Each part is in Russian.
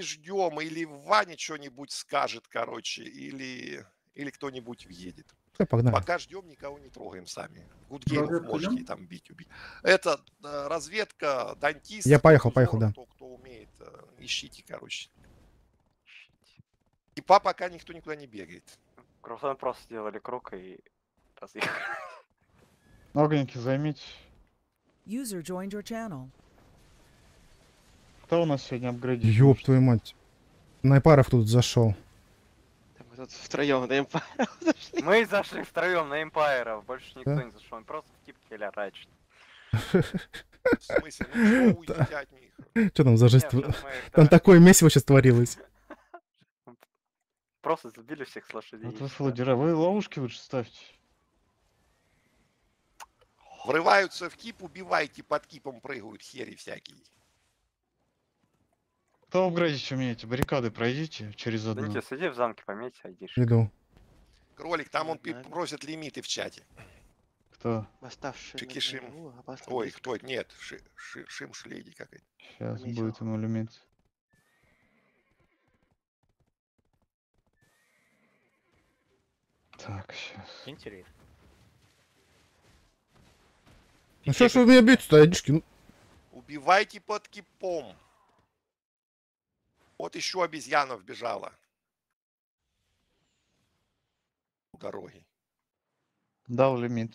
ждем, или Ваня что-нибудь скажет, короче, или кто-нибудь въедет. Погнали. Пока ждем, никого не трогаем сами. Гудгеймов можете там бить, убить. Это разведка, дантист. Я поехал, да. Кто умеет, ищите, короче. Типа пока никто никуда не бегает. Кругом просто сделали круг и разъехали. Огненники, займите. User joined your channel. Кто у нас сегодня апгрейдит? Ёб твою мать. Найпаров тут зашел. Мы тут втроем на Empire. Мы зашли втроем на Empire, больше никто Да? не зашел, он просто в тип хиля рачит. В смысле? Ну что уйдите от них? Что там за жесть? Нет, сейчас мы их, Там да, такое месиво сейчас творилось. просто забили всех с лошадей. Вот вы, флудера, вы ловушки лучше ставьте. Врываются в кип, убивайте, под кипом прыгают хери всякие. Кто апгрейдить умеете? Баррикады пройдите через одну. Дайте, сиди в замке, пометь, айдишь. Иду. Кролик, там он Нормально. просит лимиты в чате. Кто? Восставший. Шикишим. на берегу, опасный Ой, близко. кто это? Нет, Шим Шлейди какая-то. Сейчас Заметил. будет ему лимит. Так, сейчас. Интересно. Ну что ж вы меня бьете-то, айдишки? Ну, Убивайте под кипом. Вот еще обезьяна вбежала. У дороги. Дал лимит.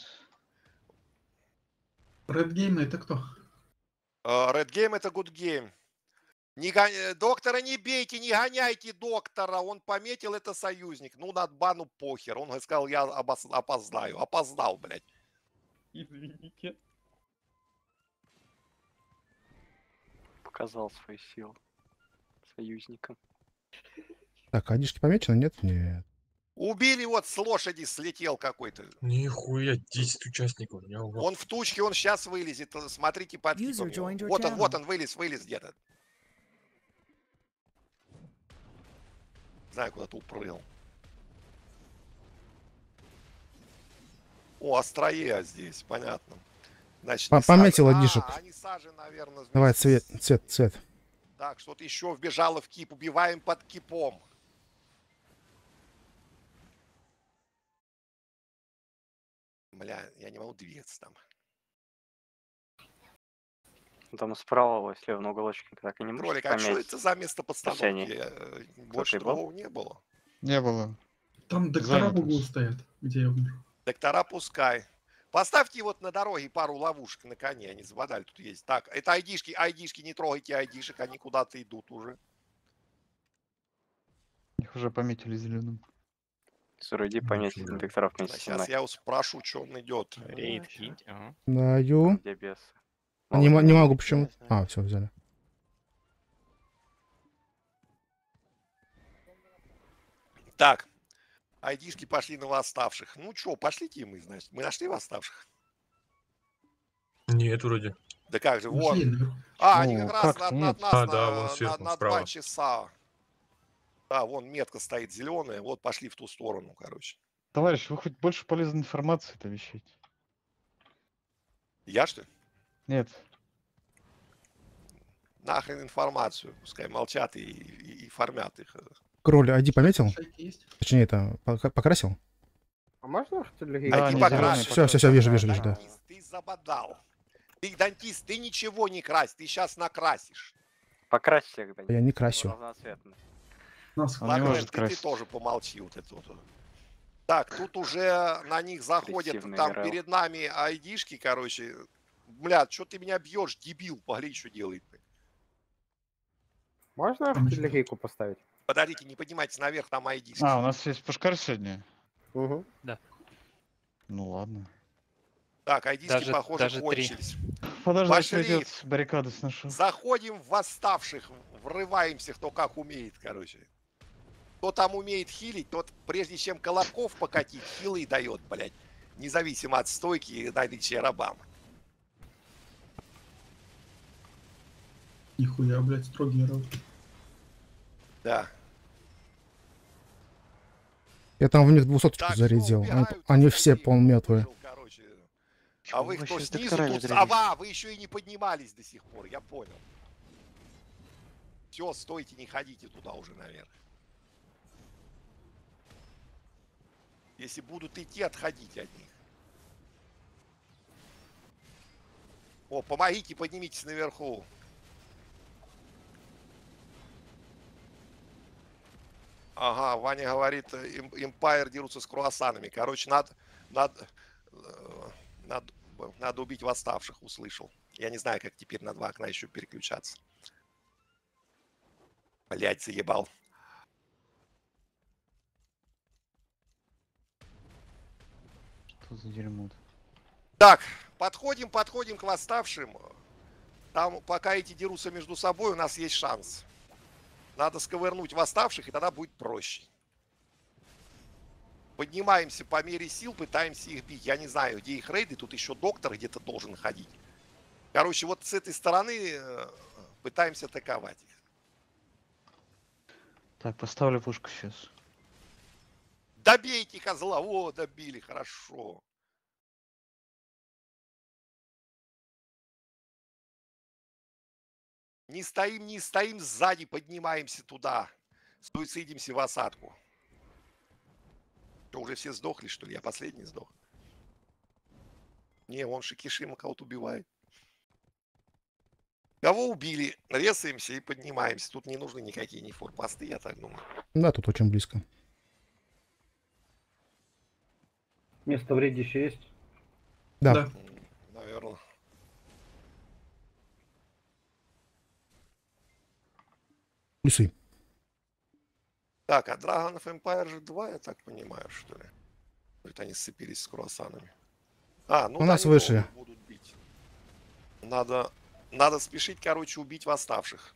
Red Game это кто? Red Game это good game. Доктора не бейте, не гоняйте доктора. Он пометил, это союзник. Ну, над бану похер. Он сказал, я опоздаю. Опоздал, блядь. Извините. Показал свои силы союзникам. Так, айдишки помечены? Нет? Нет. Убили, вот с лошади слетел какой-то. Нихуя, 10 участников. Я угол. Он в тучке, он сейчас вылезет. Смотрите под User кипом. joined your Вот channel. он, вылез где-то. Знаю, куда-то упрыгал. О, Остроя здесь, понятно. Значит, не Пометил сажен. одишек. Они сажи, наверное. Давай, вместе цвет. Так, что-то еще вбежало в кип. Убиваем под кипом. Бля, я не могу двигаться там. Там справа, слева на уголочке, так и не можешь Кролик, а что пометить. это за место подстановки? Спасение. Больше Кто-то был? другого не было. Не было. Там доктора в Занято. углу стоят, где я умер. Доктора пускай. Поставьте вот на дороге пару ловушек на коне, они забодали тут есть. Так, это айдишки, не трогайте айдишек, они куда-то идут уже. Их уже пометили зеленым. Сура, иди пометить докторов вместе со Сейчас мной. я спрошу, что он идет. Рейд кинь. Даю. Где бесы? Не Молодец. могу, почему? Знаю, знаю. А, все, взяли. Так, айдишки пошли на восставших. Ну что, пошлите мы, значит. Мы нашли восставших? Нет, вроде. Да как же, Ушли вон. наверху. Они Ну, как раз как-то над нет. нас А, да, вон сверху, на справа. 2 часа. Да, вон метка стоит зеленая. Вот пошли в ту сторону, короче. Товарищ, вы хоть больше полезной информации-то вещайте. Я что ли? Нет. Нахрен информацию. Пускай молчат и фармят их. Кроль, айди пометил? Шайки есть? Точнее, это покрасил? А можно что ли? Да, Айди они покрасил. зеленые Все, вижу, да. Дантист, ты забодал. Ты, дантист, ты ничего не крась. Ты сейчас накрасишь. Покрась всех, да. Я не красю. Разноцветно. Нас Он не Ладно, может ты красить. тоже помолчи вот это вот. Так, тут уже на них заходят, Агрессивный там играл. перед нами айдишки, короче. Блядь, что ты меня бьешь, дебил? Погоди, что делает. Можно артиллерийку поставить? Подождите, не поднимайтесь наверх, там айдишки. А, у нас есть пушкарь сегодня? Угу. Ну ладно. Так, айдишки, похоже, даже 3. кончились. Подожди, Пошли. отец баррикады сношу. Заходим в восставших, врываемся, кто как умеет, короче. Кто там умеет хилить, тот, прежде чем колобков покатить, хилы дает, блядь. Независимо от стойки и наличия рабам. Нихуя, блядь, строгий рот. Да. Я там в них 200 Так, зарядил. всё, убегают, Они все остальные, полмертвые. выжил, короче. А вы Чего кто вообще с снизу докторами тут? дрались? Ава, вы еще и не поднимались до сих пор, я понял. Все, стойте, не ходите туда уже наверх. Если будут идти, отходите от них. О, помогите, поднимитесь наверху. Ага, Ваня говорит, Empire дерутся с круассанами. Короче, надо убить восставших, услышал. Я не знаю, как теперь на 2 окна еще переключаться. Блять, заебал. Что за дерьмо-то? Так, подходим к восставшим. Там, пока эти дерутся между собой, у нас есть шанс. Надо сковырнуть восставших, и тогда будет проще. Поднимаемся по мере сил, пытаемся их бить. Я не знаю, где их рейды, тут еще доктор где-то должен ходить. Короче, вот с этой стороны пытаемся атаковать их. Так, поставлю пушку сейчас. Добейте козла! О, добили, хорошо. Не стоим сзади, поднимаемся туда. Суицидимся в осадку. Что, уже все сдохли, что ли? Я последний сдох. Не, вон Шикишима кого-то убивает. Кого убили? Резаемся и поднимаемся. Тут не нужны никакие не форпосты, я так думаю. Да, тут очень близко. Место в рейде еще есть? Да. Наверное. Плюсы. Так, а Dragon of Empire же 2, я так понимаю, что ли? Это они сцепились с круассанами. А, ну У нас они выше. будут бить. Надо спешить, короче, убить восставших.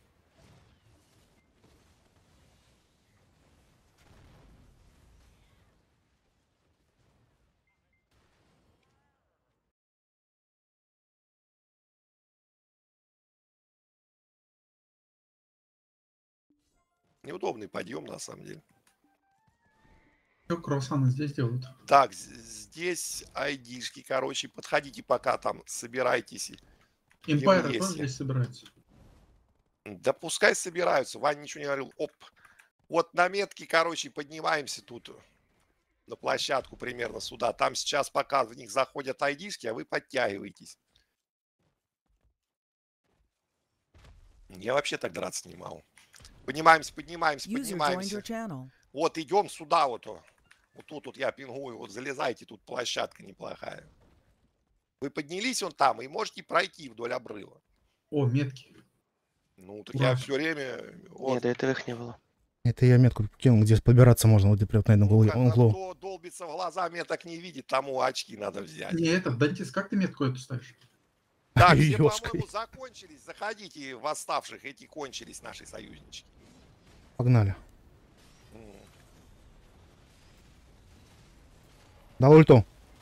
Неудобный подъем, на самом деле. Что круассаны здесь делают? Так, здесь айдишки, короче, подходите пока там, собирайтесь. Empire есть. тоже здесь собирается. Да пускай собираются, Ваня ничего не говорил. Оп, вот на метке, короче, поднимаемся тут на площадку примерно сюда. Там сейчас пока в них заходят айдишки, а вы подтягиваетесь. Я вообще так драться не могу. Поднимаемся. User joined your channel. Вот идем сюда вот. Вот тут вот я пингую, вот залезайте, тут площадка неплохая. Вы поднялись вон там и можете пройти вдоль обрыва. О, метки. Ну, так Ура. я все время... Вот, Нет, до этого их не было. Это я метку кинул, где побираться можно, вот прям на этом углу. кто долбится в глаза, меток не видит, тому очки надо взять. Не, Дантис, как ты метку эту ставишь? Так, все, Ёшкой. по-моему, закончились. Заходите в восставших, эти кончились, наши союзнички. Погнали. Дал ульту.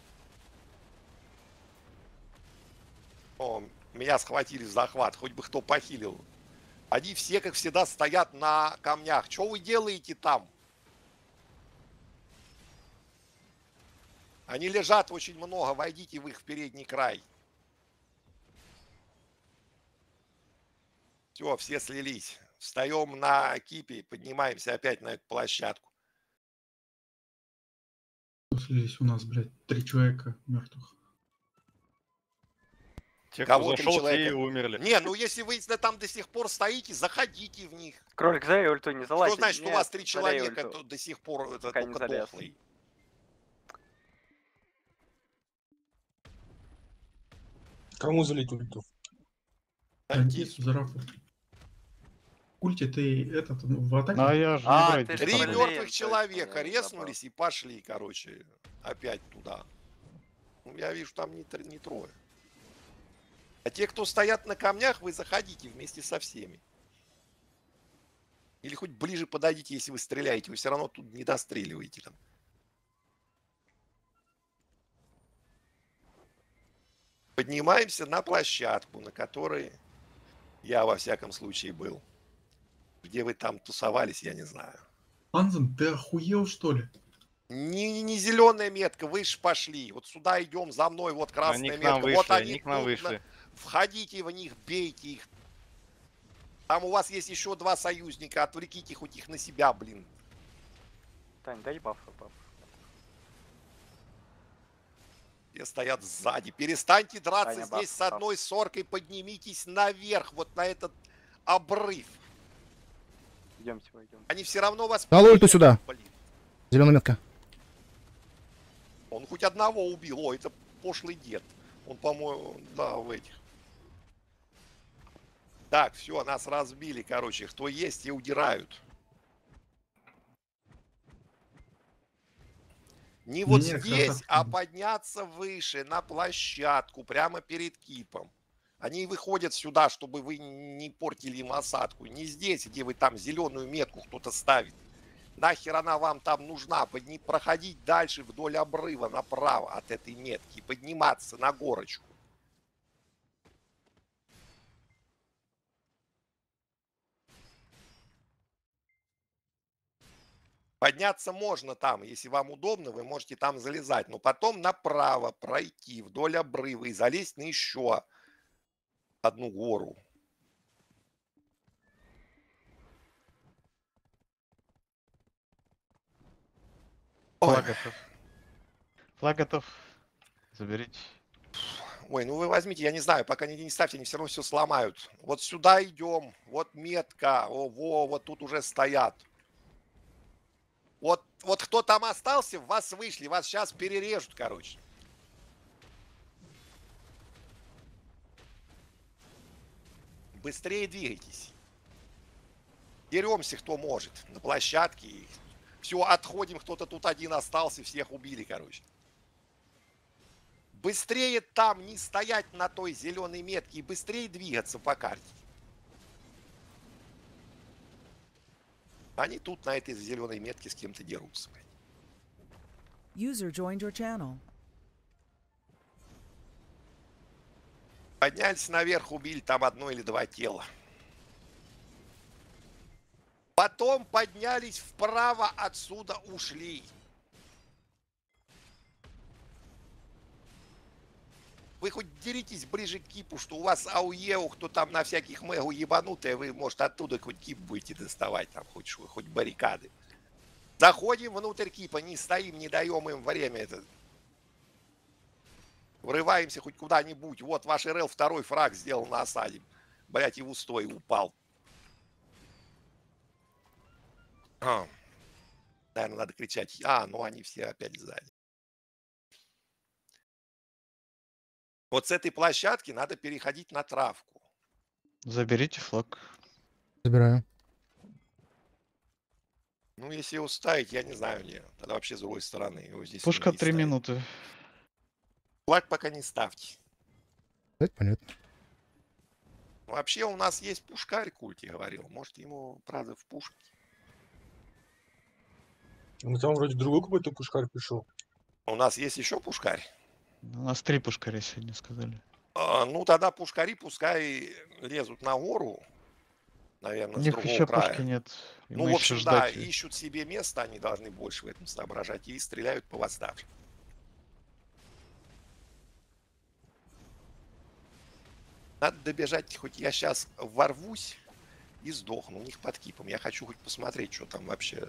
О, меня схватили в захват, хоть бы кто похилил. Они все, как всегда, стоят на камнях. Что вы делаете там? Они лежат очень много, войдите в их передний край. Все, все слились. Встаем на кипе, поднимаемся опять на эту площадку. Слились у нас, блядь, 3 человека мертвых. Те, Кого кто 3 зашел, те человека? и умерли. Не, ну если вы там до сих пор стоите, заходите в них. Кролик, за ульту не залазь. Что значит, у вас 3 человека ульту. до сих пор это Пока не только залез. дохлый? Кому залить ульту? Дантис, Зарафу. Культе, ты в атаке? А я же А, не играю. ты Три Блин, мертвых точно, человека я резнулись и пошли, короче, опять туда. Ну, я вижу, там не трое. А те, кто стоят на камнях, вы заходите вместе со всеми. Или хоть ближе подойдите, если вы стреляете. Вы все равно тут не достреливаете там. Поднимаемся на площадку, на которой я во всяком случае был. Где вы там тусовались, я не знаю. Анзен, ты охуел, что ли? Не зеленая метка, выше пошли. Вот сюда идем, за мной, вот красная Они к метка. нам вышли, Вот они к нам тут вышли. Входите в них, бейте их. Там у вас есть еще 2 союзника, отвлеките хоть их на себя, блин. Тань, дай баф. Все стоят сзади. Перестаньте драться Таня, здесь баф, с одной соркой, поднимитесь наверх, вот на этот обрыв. Идемте, идем. Они все равно вас... Дал ульту перережут, сюда. блин. Зеленая метка. Он хоть одного убил. О, это пошлый дед. Он, по-моему, да, в этих. Так, все, нас разбили, короче. Кто есть, и удирают. Не вот Нет, здесь, красавчик. а подняться выше, на площадку, прямо перед кипом. Они выходят сюда, чтобы вы не портили им осадку. Не здесь, где вы там зеленую метку кто-то ставит. Нахер она вам там нужна? Проходить дальше вдоль обрыва направо от этой метки. Подниматься на горочку. Подняться можно там, если вам удобно, вы можете там залезать. Но потом направо пройти вдоль обрыва и залезть на еще одну гору. Ой. Флаг готов. Флаг готов. Заберите. Ой, ну вы возьмите, я не знаю, пока не ставьте, они все равно все сломают. Вот сюда идем, вот метка, вот тут уже стоят. Вот кто там остался, вас вышли, вас сейчас перережут, короче. Быстрее двигайтесь. Деремся, кто может, на площадке. Все, отходим, кто-то тут один остался, всех убили, короче. Быстрее там не стоять на той зеленой метке и быстрее двигаться по карте. Они тут на этой зеленой метке с кем-то дерутся. User joined your channel. Поднялись наверх, убили там 1 или 2 тела. Потом поднялись вправо, отсюда ушли. Вы хоть деритесь ближе к кипу, что у вас АУЕУ, кто там на всяких мэгу ебанутые, вы, может, оттуда хоть кип будете доставать, там хоть баррикады. Заходим внутрь кипа, не стоим, не даем им время это. Врываемся хоть куда-нибудь. Вот ваш РЛ 2 фраг сделал на осаде. Блять, и в устой упал. Наверное, надо кричать. Ну они все опять сзади. Вот с этой площадки надо переходить на травку. Заберите флаг. Забираю. Ну, если его ставить, я не знаю, где. Тогда вообще с другой стороны. Его здесь Пушка не 3 ставить. минуты. Флаг пока не ставьте. Это понятно. Вообще у нас есть пушкарь, Культи говорил. Может, ему, правда, в пушке. Ну там вроде другой какой-то пушкарь пришел. У нас есть еще пушкарь. У нас 3 пушкаря сегодня сказали. Ну, тогда пушкари пускай лезут на гору. Наверное, У с них другого еще края. пушки нет. И Ну, мы в еще общем, да, ждать. ищут себе место, они должны больше в этом соображать. И стреляют по восставшим. Надо добежать, хоть я сейчас ворвусь и сдохну у них под кипом. Я хочу хоть посмотреть, что там вообще.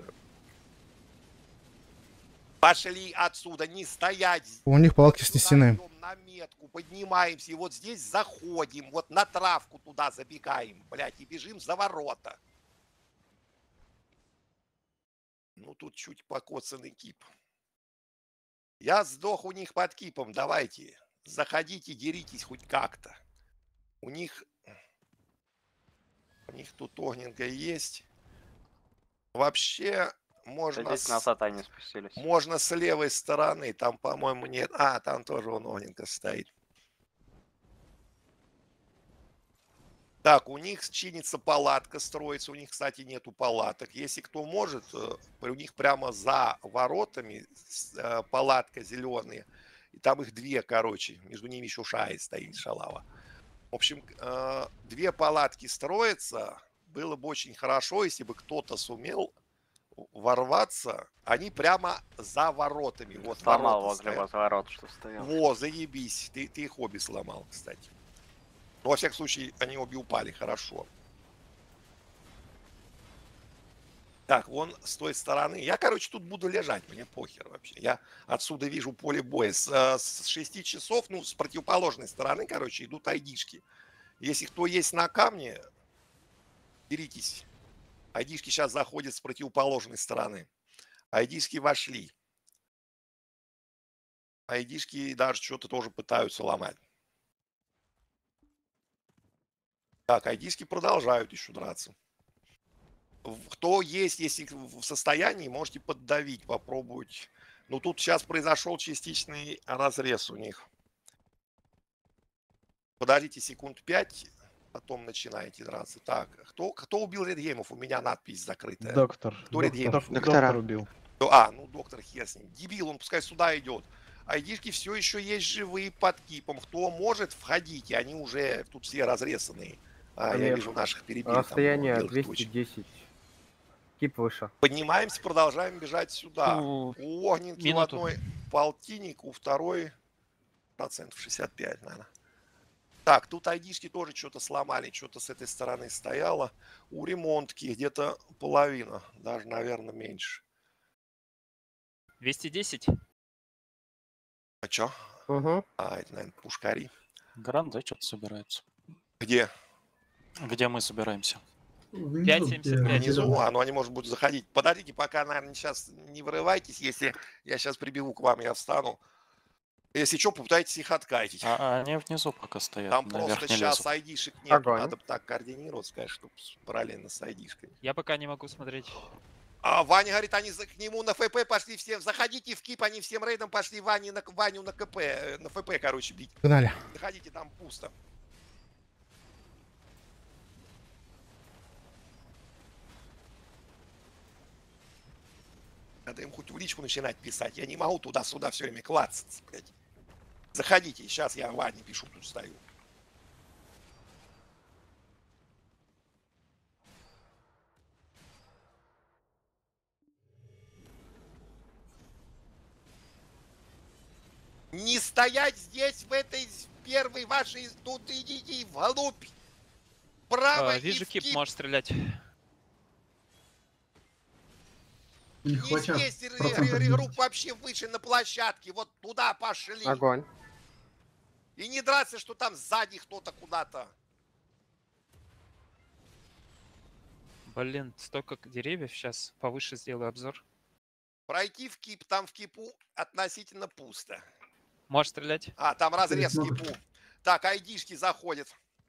Пошли отсюда, не стоять. У них палатки Туда снесены. идем на метку, поднимаемся, и вот здесь заходим, вот на травку туда забегаем, блядь, и бежим за ворота. Ну, тут чуть покоцанный кип. Я сдох у них под кипом, давайте. Заходите, деритесь хоть как-то. У них тут огненка есть. Вообще, можно Здесь назад они спустились. можно с левой стороны. Там, по-моему, нет. Там тоже он огненка стоит. Так, у них чинится палатка, строится. У них, кстати, нету палаток. Если кто может, у них прямо за воротами палатка зеленая. И там их 2, короче. Между ними еще шаи стоит, шалава. В общем, 2 палатки строятся. Было бы очень хорошо, если бы кто-то сумел ворваться. Они прямо за воротами. Вот Сломал ворота возле стоят. ворот, что стоял. Во, заебись. Ты их обе сломал, кстати. Но, во всяком случае, они обе упали хорошо. Так, вон с той стороны. Я, короче, тут буду лежать, мне похер вообще. Я отсюда вижу поле боя. С 6 часов, ну, с противоположной стороны, короче, идут айдишки. Если кто есть на камне, беритесь. Айдишки сейчас заходят с противоположной стороны. Айдишки вошли. Айдишки даже что-то тоже пытаются ломать. Так, айдишки продолжают еще драться. Кто есть, если в состоянии, можете поддавить, попробовать. Ну, тут сейчас произошел частичный разрез у них. Подождите секунд 5, потом начинаете драться. Так, кто убил редгеймов? У меня надпись закрытая. Доктор. Кто редгеймов? Доктор убил. Ну, доктор хер с ним. Дебил, он пускай сюда идет. Айдишки все еще есть живые под кипом. Кто может, входите. Они уже тут все разрезанные. Я вижу наших перебили. Расстояние 210. Кип выше. Поднимаемся, продолжаем бежать сюда. Ну, У огненки у минуту. одной полтинник, у второй процентов 65, наверное. Так, тут айдишки тоже что-то сломали, что-то с этой стороны стояло. У ремонтки где-то половина, даже, наверное, меньше. 210. А чё? Угу. А, это, наверное, пушкари. Грант, да, что-то собирается. Где? Где мы собираемся? Внизу, 5,75. где Внизу? зелёный. Ну они, может быть, заходить. Подождите, пока, наверное, сейчас не вырывайтесь. Если я сейчас прибегу к вам, я встану. Если что, попытайтесь их откатить. А они внизу пока стоят. Там наверх просто не сейчас лезут. айдишек нет. Огонь. Надо так координироваться, конечно, чтобы параллельно с айдишкой. Я пока не могу смотреть. А Ваня говорит, они к нему на ФП пошли всем. Заходите в кип, они всем рейдом пошли Ваню на КП, на ФП, короче, бить. Погнали. Заходите, там пусто. Надо им хоть в личку начинать писать. Я не могу туда-сюда все время клацаться, блядь. Заходите, сейчас я Ване пишу, тут стою. Не стоять здесь, в этой первой вашей, тут идите вглубь. Право и Вижу в кип, кип. можешь стрелять. У них Не хватят здесь процентов регрупп 10. вообще выше на площадке. Вот туда пошли. Огонь. И не драться, что там сзади кто-то куда-то. Блин, столько деревьев. Сейчас повыше сделаю обзор. Пройти в кип, там в кипу относительно пусто. Можешь стрелять? А, там разрез в Пересмотр. кипу. Так, айдишки заходят.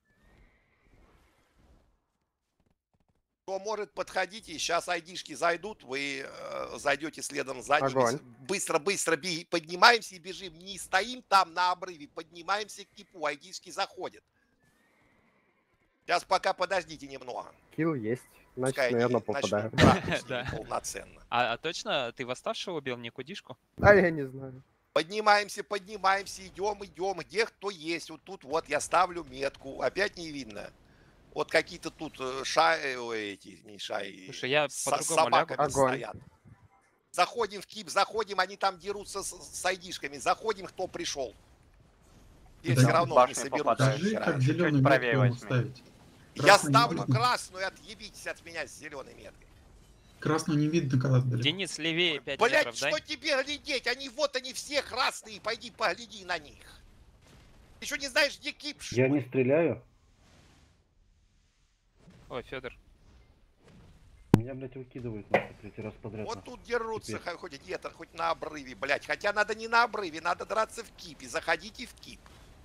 Кто может, подходите. Сейчас айдишки зайдут. Вы зайдете следом за ними. Огонь. Быстро поднимаемся и бежим. Не стоим там на обрыве. Поднимаемся к кипу. Айдишки заходят. Сейчас пока подождите немного. Килл есть. Значит, Пускай они наверное, начнут попадаю. драться с ними Да. полноценно. А точно ты восставшего убил, не кудишку? А я не знаю. Поднимаемся, идем. Где кто есть? Вот тут вот я ставлю метку. Опять не видно. Вот какие-то тут не шаи. Слушай, я с по-другому собаками лягу. Огонь. стоят. Заходим в кип, они там дерутся с айдишками. Заходим, кто пришел. И Да. все равно не Башни соберут. попадают. Скажи, хера. как зеленый чуть правее метку ему возьми. ставить. Я Красный не ставлю видно. красную, отъебитесь от меня с зеленой меткой. Красную не видно, когда далеко. Денис, левее 5 Блять, метров, дай. что тебе глядеть? Они все красные, пойди погляди на них. Ты еще не знаешь, где кип, что Я ли? не стреляю. Ой, Федор. Меня, блядь, выкидывают нахуй третий раз подряд. Вот нахуй. тут дерутся, Теперь. хоть где-то, хоть на обрыве, блять. Хотя надо не на обрыве, надо драться в кипе. Заходите в кип.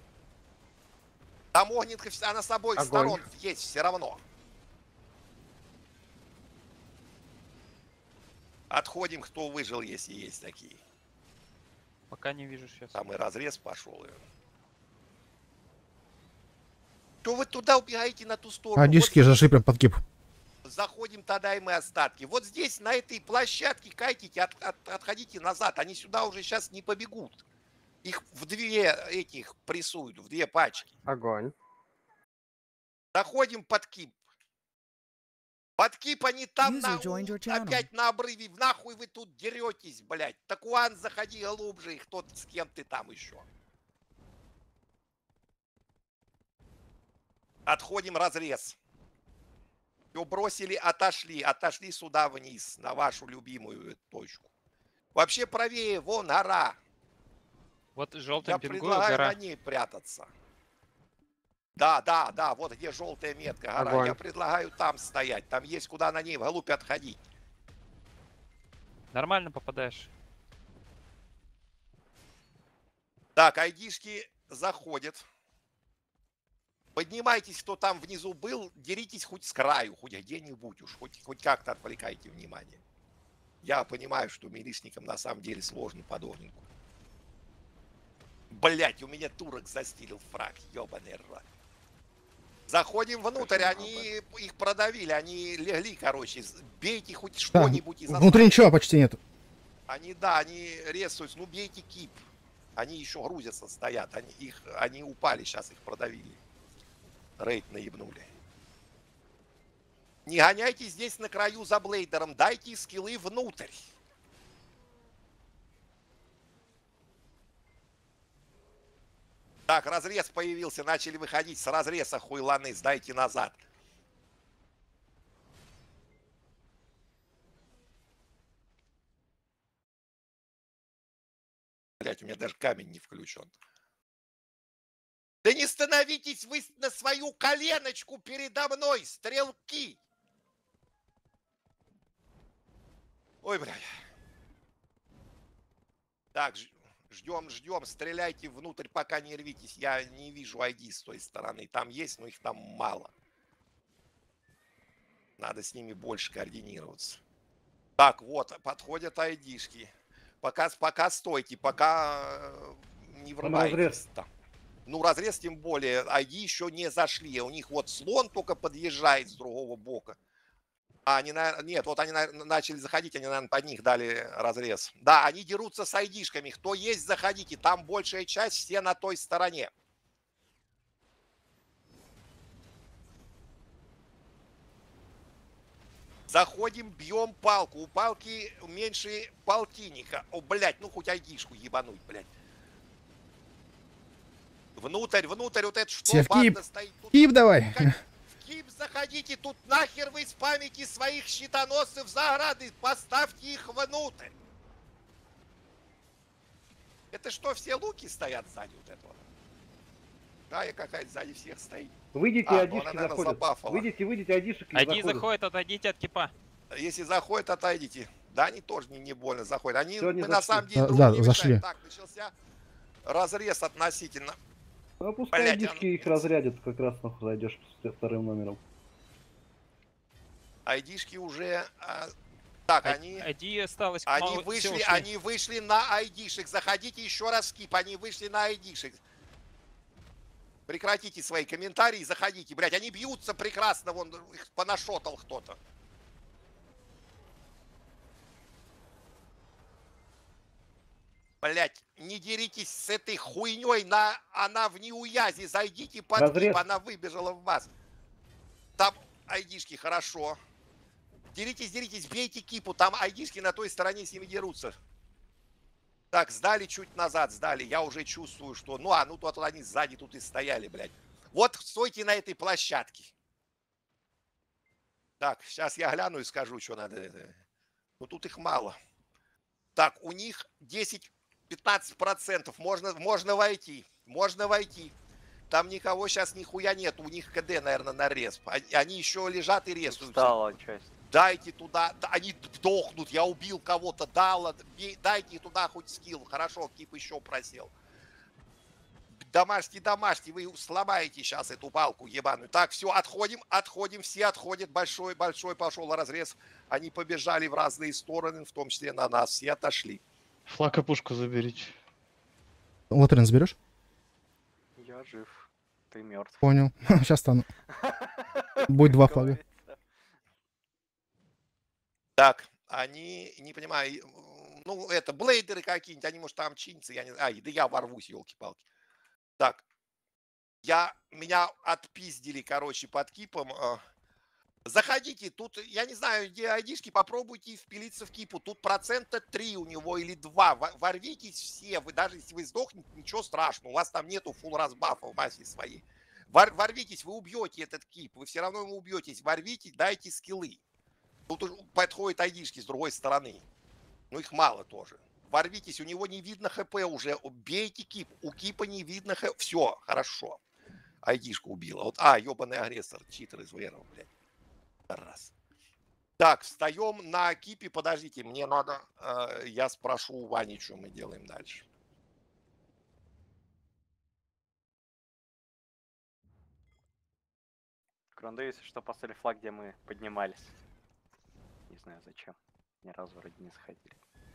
Там огненка, она с обоих Огонь. сторон есть все равно. Отходим, кто выжил, если есть такие. Пока не вижу сейчас. Там и разрез пошел. Что вы туда убегаете на ту сторону? Айдишки Вот зашли прям под кип. заходим тогда и мы остатки. Вот здесь, на этой площадке, кайтите, отходите назад. Они сюда уже сейчас не побегут. Их в две этих прессуют, в две пачки. Огонь. Заходим под кип. Под кип они там User joined your channel. опять на обрыве. Нахуй вы тут деретесь, блядь. Такуан, заходи глубже. Кто с кем ты там еще? Отходим разрез. Все бросили, отошли сюда вниз, на вашу любимую точку. Вообще правее, вон гора. Вот желтым Я пингую предлагаю гора. на ней прятаться. Да, вот где желтая метка, гора. Огонь. Я предлагаю там стоять. Там есть куда на ней вглубь отходить. Нормально попадаешь. Так, айдишки заходят. Поднимайтесь, кто там внизу был, деритесь хоть с краю, хоть где-нибудь уж, хоть как-то отвлекайте внимание. Я понимаю, что милишникам на самом деле сложно подобненьку. Блять, у меня турок застилил фраг, ёбаный рот. Заходим внутрь, они их продавили, они легли, короче. Бейте хоть Да, что-нибудь из внутри ничего почти нет. Они резаются, ну бейте кип. Они еще грузятся, стоят, они упали, сейчас их продавили. Рейд наебнули. Не гоняйте здесь на краю за блейдером, дайте скиллы внутрь. Так, разрез появился, начали выходить с разреза, хуйланы, сдайте назад. Блять, у меня даже камень не включен. Да не становитесь вы на свою коленочку передо мной, стрелки! Ой, блядь. Так, ждем, стреляйте внутрь, пока не рвитесь. Я не вижу ID с той стороны. Там есть, но их там мало. Надо с ними больше координироваться. Так, вот, подходят айдишки. Пока стойте, пока не врывайтесь. Ну, разрез тем более. ID еще не зашли. У них вот слон только подъезжает с другого бока. Нет, вот они начали заходить, они, наверное, под них дали разрез. Да, они дерутся с айдишками. Кто есть, заходите. Там большая часть, все на той стороне. Заходим, бьем палку. У палки меньше полтинника. О, блядь, ну хоть айдишку ебануть, блядь. Внутрь, вот это что? Все в кип. Стоит тут. Кип давай. В кип заходите, тут нахер вы спамите своих щитоносцев заграды. Поставьте их внутрь. Это что, все луки стоят сзади вот этого? Да, и какая-то сзади всех стоит. Выйдите, айдишки заходят. Забафала. Выйдите, айдишек Один заходит, отойдите от кипа. Если заходят, отойдите. Да, они тоже не больно заходят. Они, Всё, они мы на зашли. самом деле Да, друг не зашли. мешаем. Так, начался разрез относительно. Ну, пускай Блядь, айдишки их разрядят, как раз нахуй зайдешь с вторым номером. Айдишки уже... Так, ID осталось. Они мало, все ушли. вышли на айдишек. Заходите еще раз в скип. Они вышли на айдишек. Прекратите свои комментарии, заходите. Блять, они бьются прекрасно. Вон их понашотал кто-то. Блять, не деритесь с этой хуйней. Она в неуязе. Зайдите под Разрез. кип. Она выбежала в вас. Там айдишки, хорошо. Деритесь, бейте кипу. Там айдишки на той стороне с ними дерутся. Так, сдали чуть назад, сдали. Я уже чувствую, что... Ну тут они сзади тут и стояли, блядь. Вот стойте на этой площадке. Так, сейчас я гляну и скажу, что надо. Ну тут их мало. Так, у них 10-15%. Можно войти. Можно войти. Там никого сейчас нихуя нет. У них КД, наверное, на респ. Они еще лежат и респят. Устала часть. Дайте туда, они вдохнут, я убил кого-то, дайте туда хоть скилл. Хорошо, кип еще просел. Домашний, вы сломаете сейчас эту палку ебаную. Так, все, отходим, все отходят. Большой пошел разрез. Они побежали в разные стороны, в том числе на нас. Все отошли. Флаг и пушку заберите. Лотерин заберешь? Я жив. Ты мертв. Понял. Сейчас стану. Будет два флага. Так, они, не понимаю, ну, это, блейдеры какие-нибудь, они, может, там чинятся, я не знаю. Да я ворвусь, елки-палки. Так, меня отпиздили, короче, под кипом. Заходите, тут, я не знаю, где айдишки, попробуйте впилиться в кипу. Тут 3% у него или 2. Ворвитесь все, вы даже если вы сдохнете, ничего страшного. У вас там нету фулл разбафа в массе своей. Ворвитесь, вы убьете этот кип. Вы все равно ему убьетесь. Ворвитесь, дайте скиллы. Тут подходят айдишки с другой стороны. Ну, их мало тоже. Ворвитесь, у него не видно хп уже. Бейте кип. У кипа не видно хп. Все, хорошо. Айдишку убила. Вот, ебаный агрессор. Читер из ВР, блядь. Раз. Так, встаем на кипе. Подождите, мне надо... я спрошу у Вани, что мы делаем дальше. Гранды, если что, поставили флаг, где мы поднимались. Не знаю зачем. Ни разу вроде не сходили.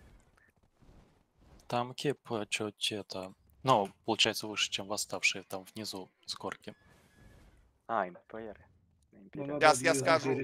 Там кип чуть это... Ну, получается, выше, чем восставшие там внизу с горки. МПР. Сейчас я скажу.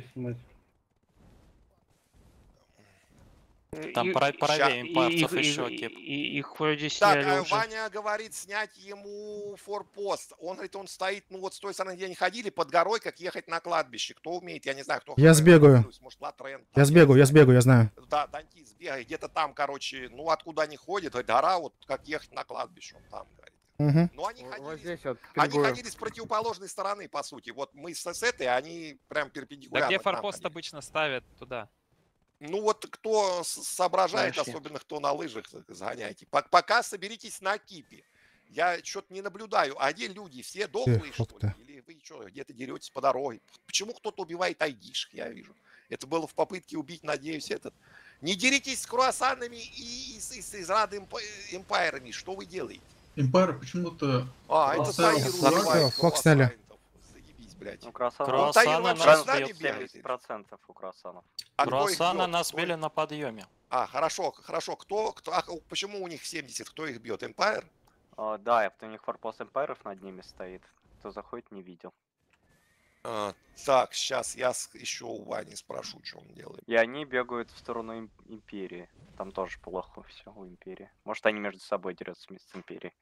Там правее импарцев еще кип. Их вроде Так, сняли уже. Ваня говорит снять ему форпост. Он говорит, он стоит, ну вот с той стороны, где они ходили, под горой, как ехать на кладбище. Кто умеет, я не знаю, кто. Я сбегаю. Может, Латрен, Я сбегаю, я знаю. Да, Данти, сбегай, где-то там, короче, ну откуда они ходят, говорит, гора, вот как ехать на кладбище, он там говорит. Угу. Но они ходили, Вот здесь вот они пингую. ходили с противоположной стороны, по сути. Вот мы с этой, они прям Да перпендикулярно. где к нам форпост ходили. обычно ставят туда? Ну вот кто соображает, Дальше. особенно кто на лыжах, сгоняйте. Пока соберитесь на кипе. Я что-то не наблюдаю. А где люди? Все дохлые, что ли? факта. Или вы что, где-то деретесь по дороге? Почему кто-то убивает айдишек, я вижу. Это было в попытке убить, надеюсь, этот. Не деритесь с круассанами и с Рад Эмпайрами. Что вы делаете? Эмпайр почему-то... Это Флаг Сайрус сняли. убивает Флаг сняли. круассанов. Заебись, блядь. Ну, круассаны. Круассаны вообще нас с нами бьют. бегает. 70% у круассанов. А кто их Круассаны бьет? нас Кто били их- на подъеме. Хорошо. Кто, почему у них 70? Кто их бьет? Эмпайр? Да, и у них форпост эмпайров над ними стоит. Кто заходит, не видел. Так, сейчас я еще у Вани спрошу, что он делает. И они бегают в сторону империи. Там тоже плохо все у империи. Может, они между собой дерутся вместе с империей.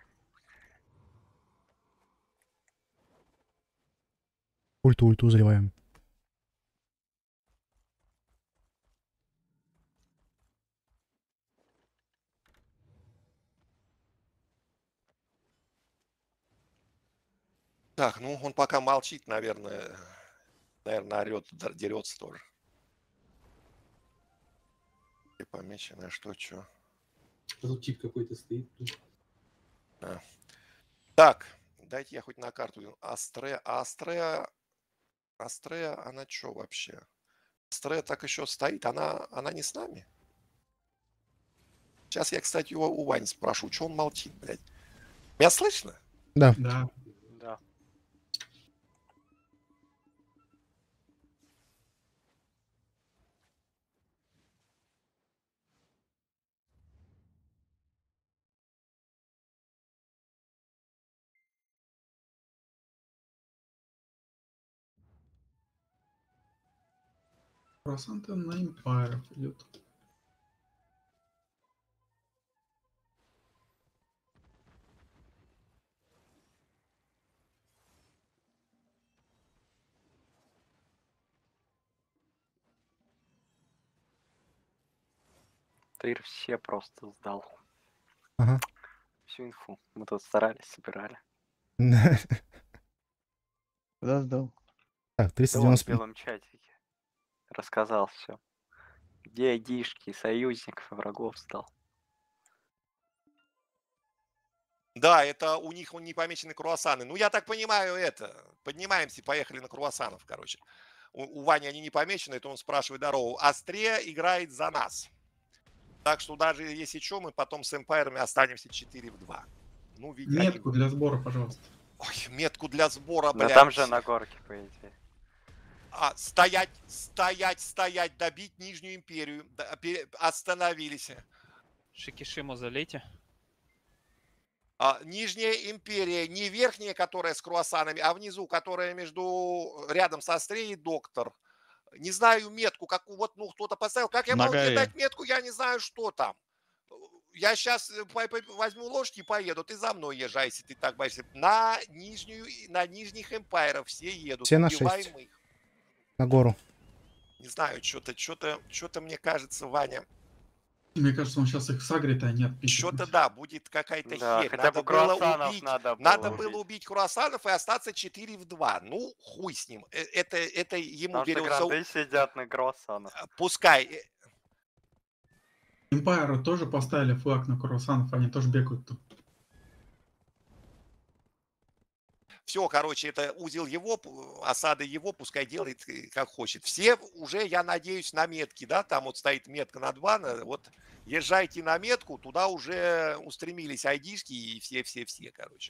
Ульту заливаем. Так, ну он пока молчит, наверное, орет, дерется тоже. И помечено, что. Тут тип какой-то стоит. Так, дайте я хоть на карту. Астрея, она что вообще? Астрея так еще стоит, она не с нами? Сейчас я, кстати, у Вани спрошу, что он молчит, блядь. Меня слышно? Да. Да. Да. Круассан-то на эмпайров идет. Тыр все просто сдал. Ага. Всю инфу. Мы тут старались, собирали. Да, сдал. Так, Да он в 390. белом чатике. Рассказал все. Где айдишки, союзников и врагов сдал. Да, это у них не помечены круассаны. Ну, я так понимаю, поднимаемся, поехали на круассанов, короче. У Вани они не помечены, это он спрашивает дорогу. Астре играет за нас. Так что даже если что, мы потом с эмпайрами останемся 4-2. Ну, видите, Метку для сбора, пожалуйста. Ой, метку для сбора, Да блядь. там же на горке, по идее. Стоять, добить Нижнюю империю. Остановились. Шикишиму залейте. Нижняя империя, не верхняя, которая с круассанами, а внизу, которая рядом со Астреей, доктор. Не знаю метку, вот кто-то поставил. Как я могу тебе дать метку, я не знаю, что там. Я сейчас возьму ложки и поеду. Ты за мной езжай, если ты так боишься. На нижних эмпайров все едут. Все на Убиваем 6. их. На гору. Не знаю, что-то мне кажется, Ваня. Мне кажется, он сейчас их сагрит, а они отпишут. Что-то да, будет какая-то Да, херь. хотя бы круассанов Надо было убить круассанов и остаться 4-2. Ну, хуй с ним. Это ему Потому что берется... гранды сидят на круассанах. Пускай. Empire тоже поставили флаг на круассанов, они тоже бегают тут. Все, короче, это узел его, осада его, пускай делает как хочет. Все уже, я надеюсь, на метке, да, там вот стоит метка на 2, вот езжайте на метку, туда уже устремились айдишки и все, короче.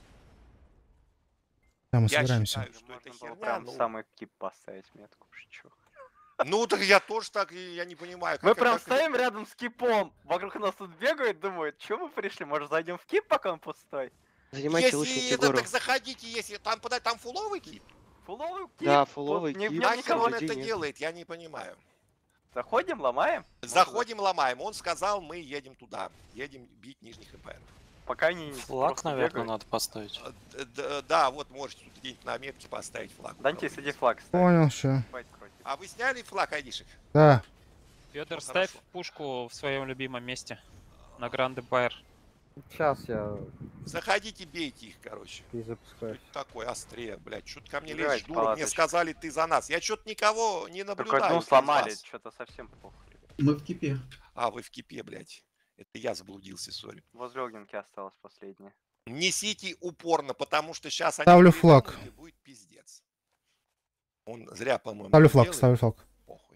Да, мы Я собираемся. считаю, что это Можно было херня, прям ну, самый кип поставить метку. Чё? ну, так я тоже так, я не понимаю. Мы как- прям как- стоим рядом с кипом. Вокруг нас тут бегают, думают, что мы пришли? Может, зайдем в кип, пока он пустой? Занимайте лучше Если это, фигуру. так заходите, если там подать, там фуловый кип. Фуловый кип? Да, Вот фуловый в кип. нем Нахер никого он нет. это делает, я не понимаю. Заходим, ломаем? Заходим, ломаем. Он сказал, мы едем туда. Едем бить нижних эмпайров. Пока они Флаг, просто наверное, бегают. надо поставить. Да, вот можете тут где-нибудь на метке поставить флаг. Дантис, иди флаг ставь. Понял, все. Файт крутит. А вы сняли флаг айдишек? Да. Федор, Всё ставь хорошо. пушку в своем любимом месте. На Гранд Эмпайр. Сейчас я Заходите, бейте их, короче. перезапускаю. Что такое острее, блядь? Что ты ко мне Давайте лезешь, дура? Мне палаточку. сказали, ты за нас. Я что-то никого не Только наблюдаю. одну из сломали, вас. что-то совсем плохо. ребят. Мы в кипе. А, вы в кипе, блядь. Это я заблудился, сори. Возле огненки осталось последнее. Несите упорно, потому что сейчас они... Ставлю перевернут, флаг. и будет пиздец. Он зря, по-моему, Ставлю это флаг, делает. ставлю флаг. Похуй.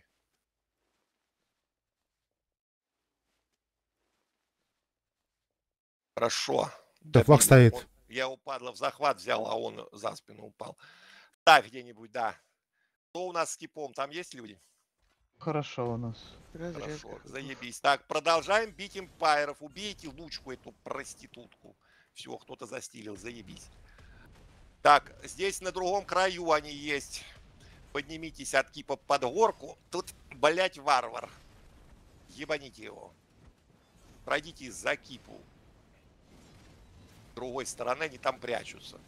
Хорошо. Да, флаг стоит. Я упадла в захват взял, а он за спину упал. Ставь где-нибудь, да. Кто у нас с кипом? Там есть люди? Хорошо у нас. Хорошо, заебись. Так, продолжаем бить эмпайров. Убейте лучку эту проститутку. Все, кто-то застилил, заебись. Так, здесь на другом краю они есть. Поднимитесь от кипа под горку. Тут, блять, варвар. Ебаните его. Пройдите за кипу. С другой стороны, они там прячутся.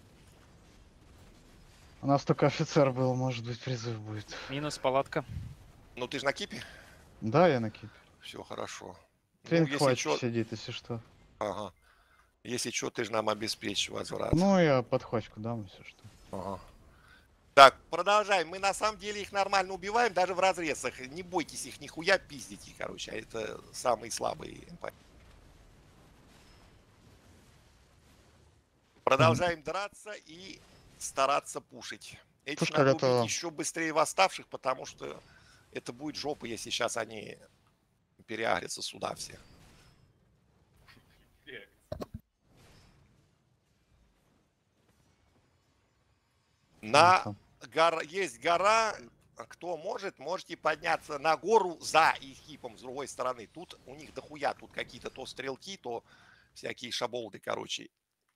У нас только офицер был, может быть, призыв будет. Минус палатка. Ну ты же на кипе? Да, я на кип. Все хорошо. Твин если хватит чё- сидит, если что. Ага. Если что, ты же нам обеспечишь возврат. Ну, я подхвачку дам, если что. Ага. Так, продолжаем. Мы на самом деле их нормально убиваем, даже в разрезах. Не бойтесь их нихуя, пиздите, короче. А это самые слабые эмпайры. Продолжаем драться и стараться пушить. Эти Пушка надо готова. убить еще быстрее восставших, потому что это будет жопа, если сейчас они переагрятся сюда все. На есть гора, кто может, можете подняться на гору за их хипом с другой стороны. Тут у них дохуя, тут какие-то то стрелки, то всякие шаболды, короче.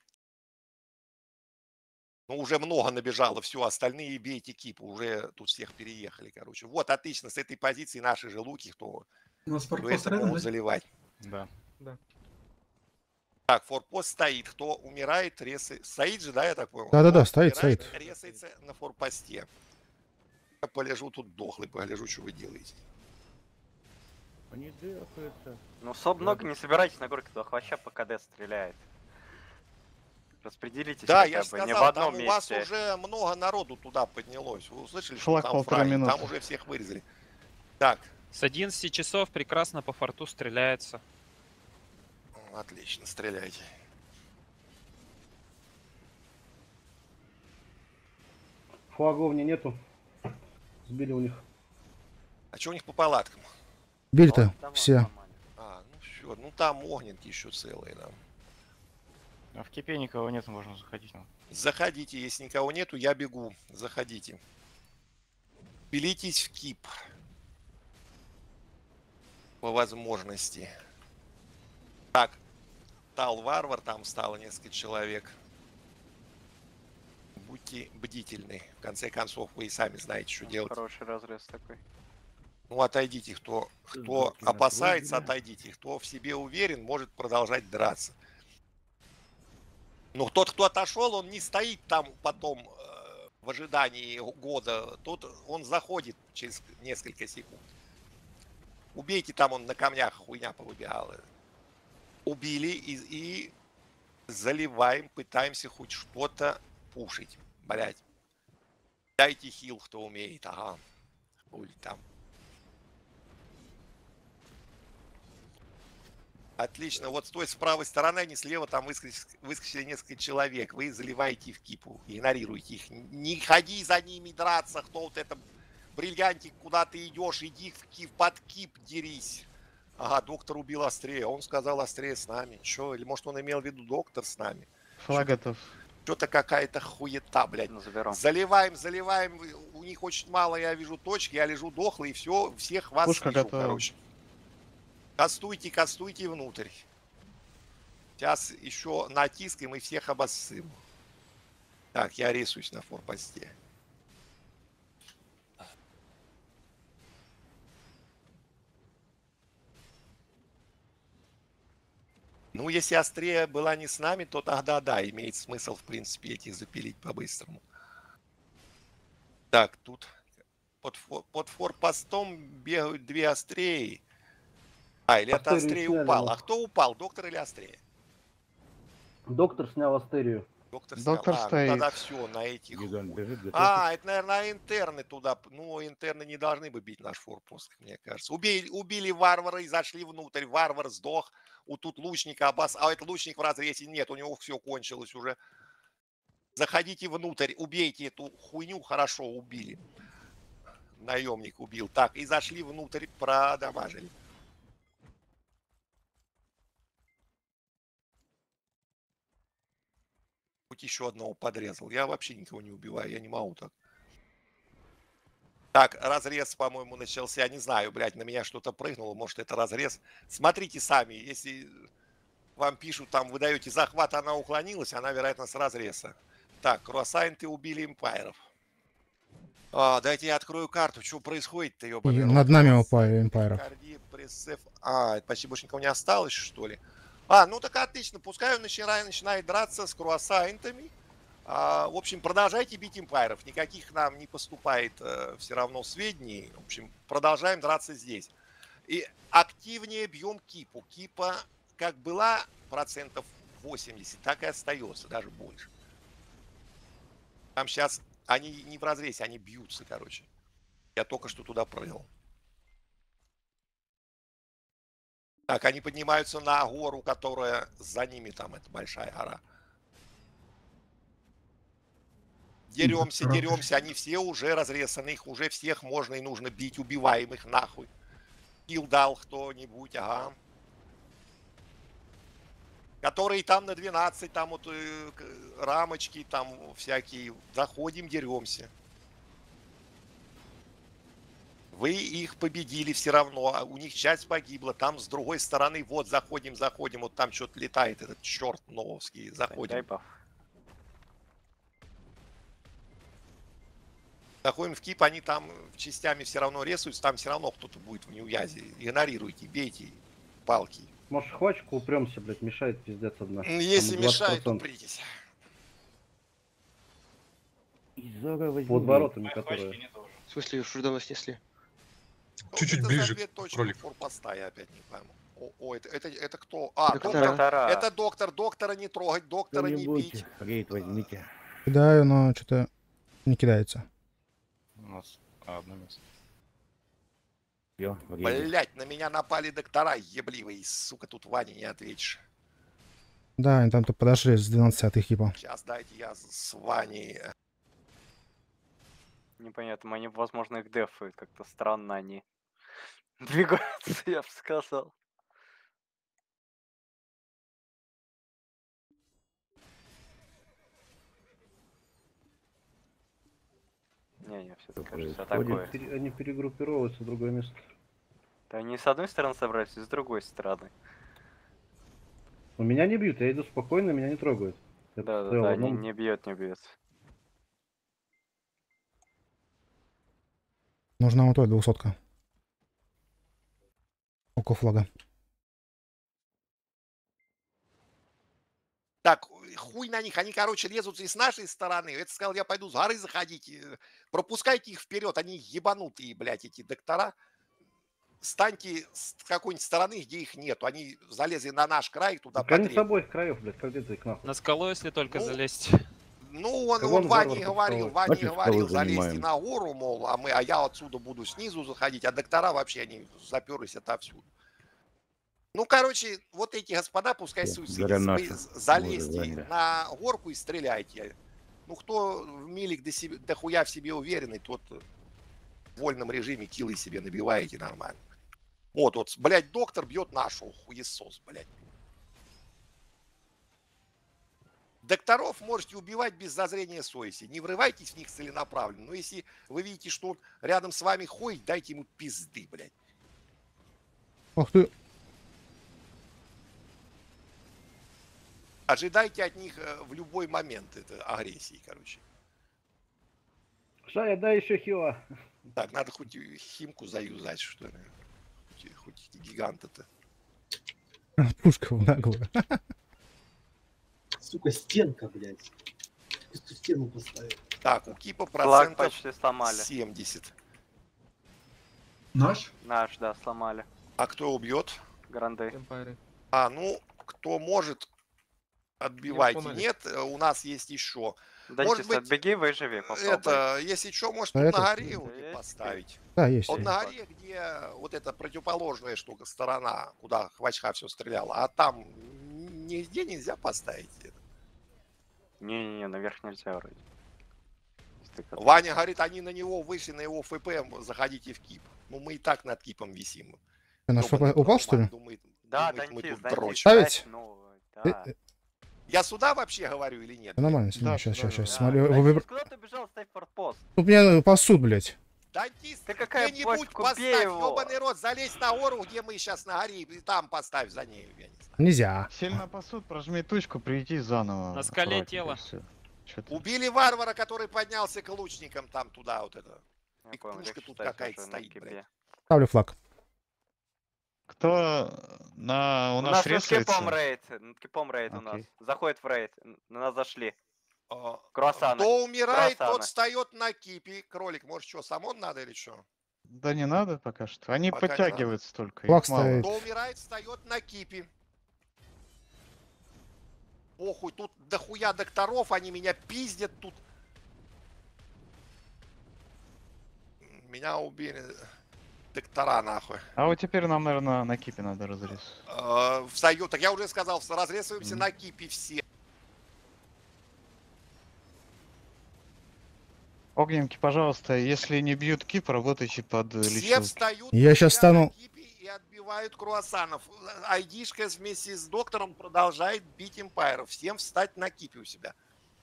Ну, уже много набежало, все, остальные бейте кипу, уже тут всех переехали, короче. Вот, отлично, с этой позиции наши же луки, кто У нас это форпост могут рядом, да? заливать. Да. Так, форпост стоит, кто умирает, стоит же, да, я так понял? Да-да-да, Кто стоит, умирает, стоит. Резается на форпосте. Я полежу тут дохлый, погляжу, что вы делаете. Они дыркаются. Ну, соб много не собирайтесь на горке, туда хвоща по КД стреляет. Распределитесь Да, хотя я бы, же не в сказал, одном там у вас месте. уже много народу туда поднялось. Вы услышали, что Флаг там 1,5 фраги? минуты. Там уже всех вырезали. Так, С 11 часов прекрасно по форту стреляется. отлично, стреляйте. Флаговни нету. Сбили у них. А что у них по палаткам? Били-то Там все. нормально. А, ну все, ну там огненки еще целые, да. А в кипе никого нет, можно заходить. Заходите, если никого нету, я бегу. Заходите. Пилитесь в кип. По возможности. Так, стал варвар, там стало несколько человек. Будьте бдительны. В конце концов, вы и сами знаете, что делать. Хороший разрез такой. Ну, отойдите, кто Сдохли на опасается, круге, да. отойдите. Кто в себе уверен, может продолжать драться. Но тот, кто отошел, он не стоит там потом в ожидании года. Тут он заходит через несколько секунд. Убейте, там он на камнях хуйня повыбегала. Убили и заливаем, пытаемся хоть что-то пушить. Блять. Дайте хил, кто умеет. Ага. Хуй там. Отлично. Вот с той с правой стороны, они слева, там выскочили несколько человек. Вы заливаете в кипу, игнорируете их. Не ходи за ними драться, кто вот это бриллиантик, куда ты идешь, иди под кип дерись. Ага, доктор убил Острее. Он сказал, Острее с нами. Че? Или может он имел в виду доктор с нами? Флаг готов. Что-то какая-то хуета, блядь. Заливаем. У них очень мало, я вижу, точки. Я лежу дохлый, и все, всех вас Пушка вижу, готова. короче. Кастуйте внутрь. Сейчас еще натискаем и всех обоссым. Так, я рисуюсь на форпосте. Ну, если Острее была не с нами, то тогда да, имеет смысл, в принципе, этих запилить по-быстрому. Так, тут под форпостом бегают две Остреи. Или это Острее упал. А кто упал, доктор или Острее? Доктор снял Астерию. Доктор стоит. Ну, тогда все, на этих. Это, наверное, интерны туда. Ну, интерны не должны бы бить наш форпост, мне кажется. Убили варвара и зашли внутрь. Варвар сдох. Тут лучника обос... А это лучник в разрезе нет, у него все кончилось уже. Заходите внутрь, убейте эту хуйню. Хорошо, убили. Наемник убил. Так, и зашли внутрь, продамажили. Хоть еще одного подрезал. Я вообще никого не убиваю, я не могу так. Так, разрез, по-моему, начался. Не знаю, блядь, на меня что-то прыгнуло. Может, это разрез. Смотрите сами. Если вам пишут, там, вы даете захват, она уклонилась, она, вероятно, с разреза. Так, круассанты убили импайров. Дайте я открою карту. Что происходит-то, ёбаный рот? Над нами упали импайров. Это почти больше никого не осталось, что ли? Ну так отлично. Пускай он начинает драться с круассантами. В общем, продолжайте бить импайров. Никаких нам не поступает все равно сведений. В общем, продолжаем драться здесь. И активнее бьем кипу. Кипа как была процентов 80, так и остается, даже больше. Там сейчас они не в разрезе, они бьются, короче. Я только что туда прыгал. Так, они поднимаются на гору, которая за ними, там, это большая гора. Деремся, они все уже разрезаны, их уже всех можно и нужно бить, убиваем их нахуй. Килл дал кто-нибудь, ага. Которые там на 12, там вот рамочки, там всякие. Заходим, деремся. Вы их победили все равно, а у них часть погибла. Там с другой стороны, вот, заходим, вот там что-то летает, этот черт нововский. Заходим. Заходим в кип, они там частями все равно рисуются, там все равно кто-то будет в неуязе. Игнорируйте, бейте палки. Может, хвачку упремся, блядь, мешает пиздец одна. Если мешает, упритесь. Под воротами, которые... В смысле, уж давно снесли? Чуть-чуть ближе к кролику. Форпоста, я опять не пойму. Это кто? Доктор. Это доктор. Доктора не трогать, доктора не бить. Рейд возьмите. Кидаю, но что-то не кидается. У нас одно место. Блять, на меня напали доктора ебливые, сука, тут Ване не ответишь. Да, они там-то подошли с 12 хипа. Сейчас дайте я с Ваней. Непонятно, они, возможно, их дефают, как-то странно они двигаются, я бы сказал. Не, все-таки кажется такое. Они перегруппировываются в другое место. Да они с одной стороны собрались, и с другой стороны. У меня не бьют, я иду спокойно, меня не трогают. Да, они не бьет. Нужна вот эта 200-ка. Около флага. Так, хуй на них, они, короче, лезутся и с нашей стороны. Это сказал, я пойду с горы заходить. Пропускайте их вперед, они ебанутые, блядь, эти доктора. станьте с какой-нибудь стороны, где их нету. Они залезли на наш край, туда Так они с потребовали. обоих краев, блядь, как где-то их нахуй. На скалу, если только Ну, залезть. Ну, он Вон Ване варвар говорил, подставил. Ване Давайте говорил, скалы залезьте занимаем. на гору, мол, а я отсюда буду снизу заходить, а доктора вообще, они заперлись отовсюду. Ну, короче, вот эти господа, пускай Всё, суть заря вы наши. залезьте Может, на горку и стреляйте. Ну, кто в милик дохуя в себе уверенный, тот в вольном режиме киллы себе набиваете нормально. Вот, блядь, доктор бьет нашу хуесос, блядь. Докторов можете убивать без зазрения совести. Не врывайтесь в них целенаправленно. Но если вы видите, что он рядом с вами ходит, дайте ему пизды, блядь. Ах ты. Ожидайте от них в любой момент это агрессии, короче. Шая, дай еще хила. Так, надо хоть химку заюзать, что ли. Хоть гиганта-то. Пушка в наглую. Сука, стенка, блядь. Эту стену поставил. Так, у Кипа Флаг процентов почти сломали. 70. Наш? Наш, да, сломали. А кто убьет? Гранды. А, ну, кто может, отбивайте. поняли. Нет, у нас есть еще. Дантист, быть, отбеги, выживи, попробуй. Это, если что, может А тут это- на горе его Есть. поставить. Да, есть. Вот есть. на горе, где вот эта противоположная штука, сторона, куда Хвачха все стреляла, а там нигде нельзя поставить это. Не-не-не, наверх нельзя вроде. Стык от- Ваня говорит, они на него вышли, на его ФП, заходите в Кип. Ну, мы и так над Кипом висим. Наш Ёбаный упал, Роман что ли? думает, Да, думает, мы дантист, тут дрочим. Ставить? ставить? Ну, да. Э, Я сюда вообще говорю или нет? Нормально, снимай, Да, сейчас, да, сейчас, Да, смотрю. дантист, куда ты бежал, ставь форпост. Тут меня пасут, блядь. Дантист, Ты какая где-нибудь пофиг, поставь, убей его. ёбаный рот, залезь на гору, где мы сейчас на горе, и там поставь за ней, я не знаю. Нельзя. Сильно пасут, прожми точку, прийти заново. На скале аккуратненько, тело. и всё. Чё ты? Убили варвара, который поднялся к лучникам там туда, вот это. Я И понял, пушка легче тут ставить какая-то уже на стоит, кипе. блядь. Ставлю флаг. Кто у У нас нас ресается? кипом рейд у нас. Окей. Заходит в рейд, на нас зашли. А, Круассаны. Кто умирает, тот Круассаны. встает на кипе. Кролик, может, что, самон надо или что? Да не надо пока что. Они Пока не подтягиваются только. Флаг их мало. стоит. Кто умирает, встает на кипе. Похуй, тут дохуя докторов, они меня пиздят тут. Меня убили доктора, нахуй. А вот теперь нам, наверное, на кипе надо разрез. Встает, так я уже сказал, разрезаемся Мгм. на кипе все. Огненки, пожалуйста, если не бьют кип, работайте под Все лечилки. встают Я у щас себя на стану- кипе и отбивают круассанов. Айдишка вместе с доктором продолжает бить импайров. Всем встать на кипе у себя.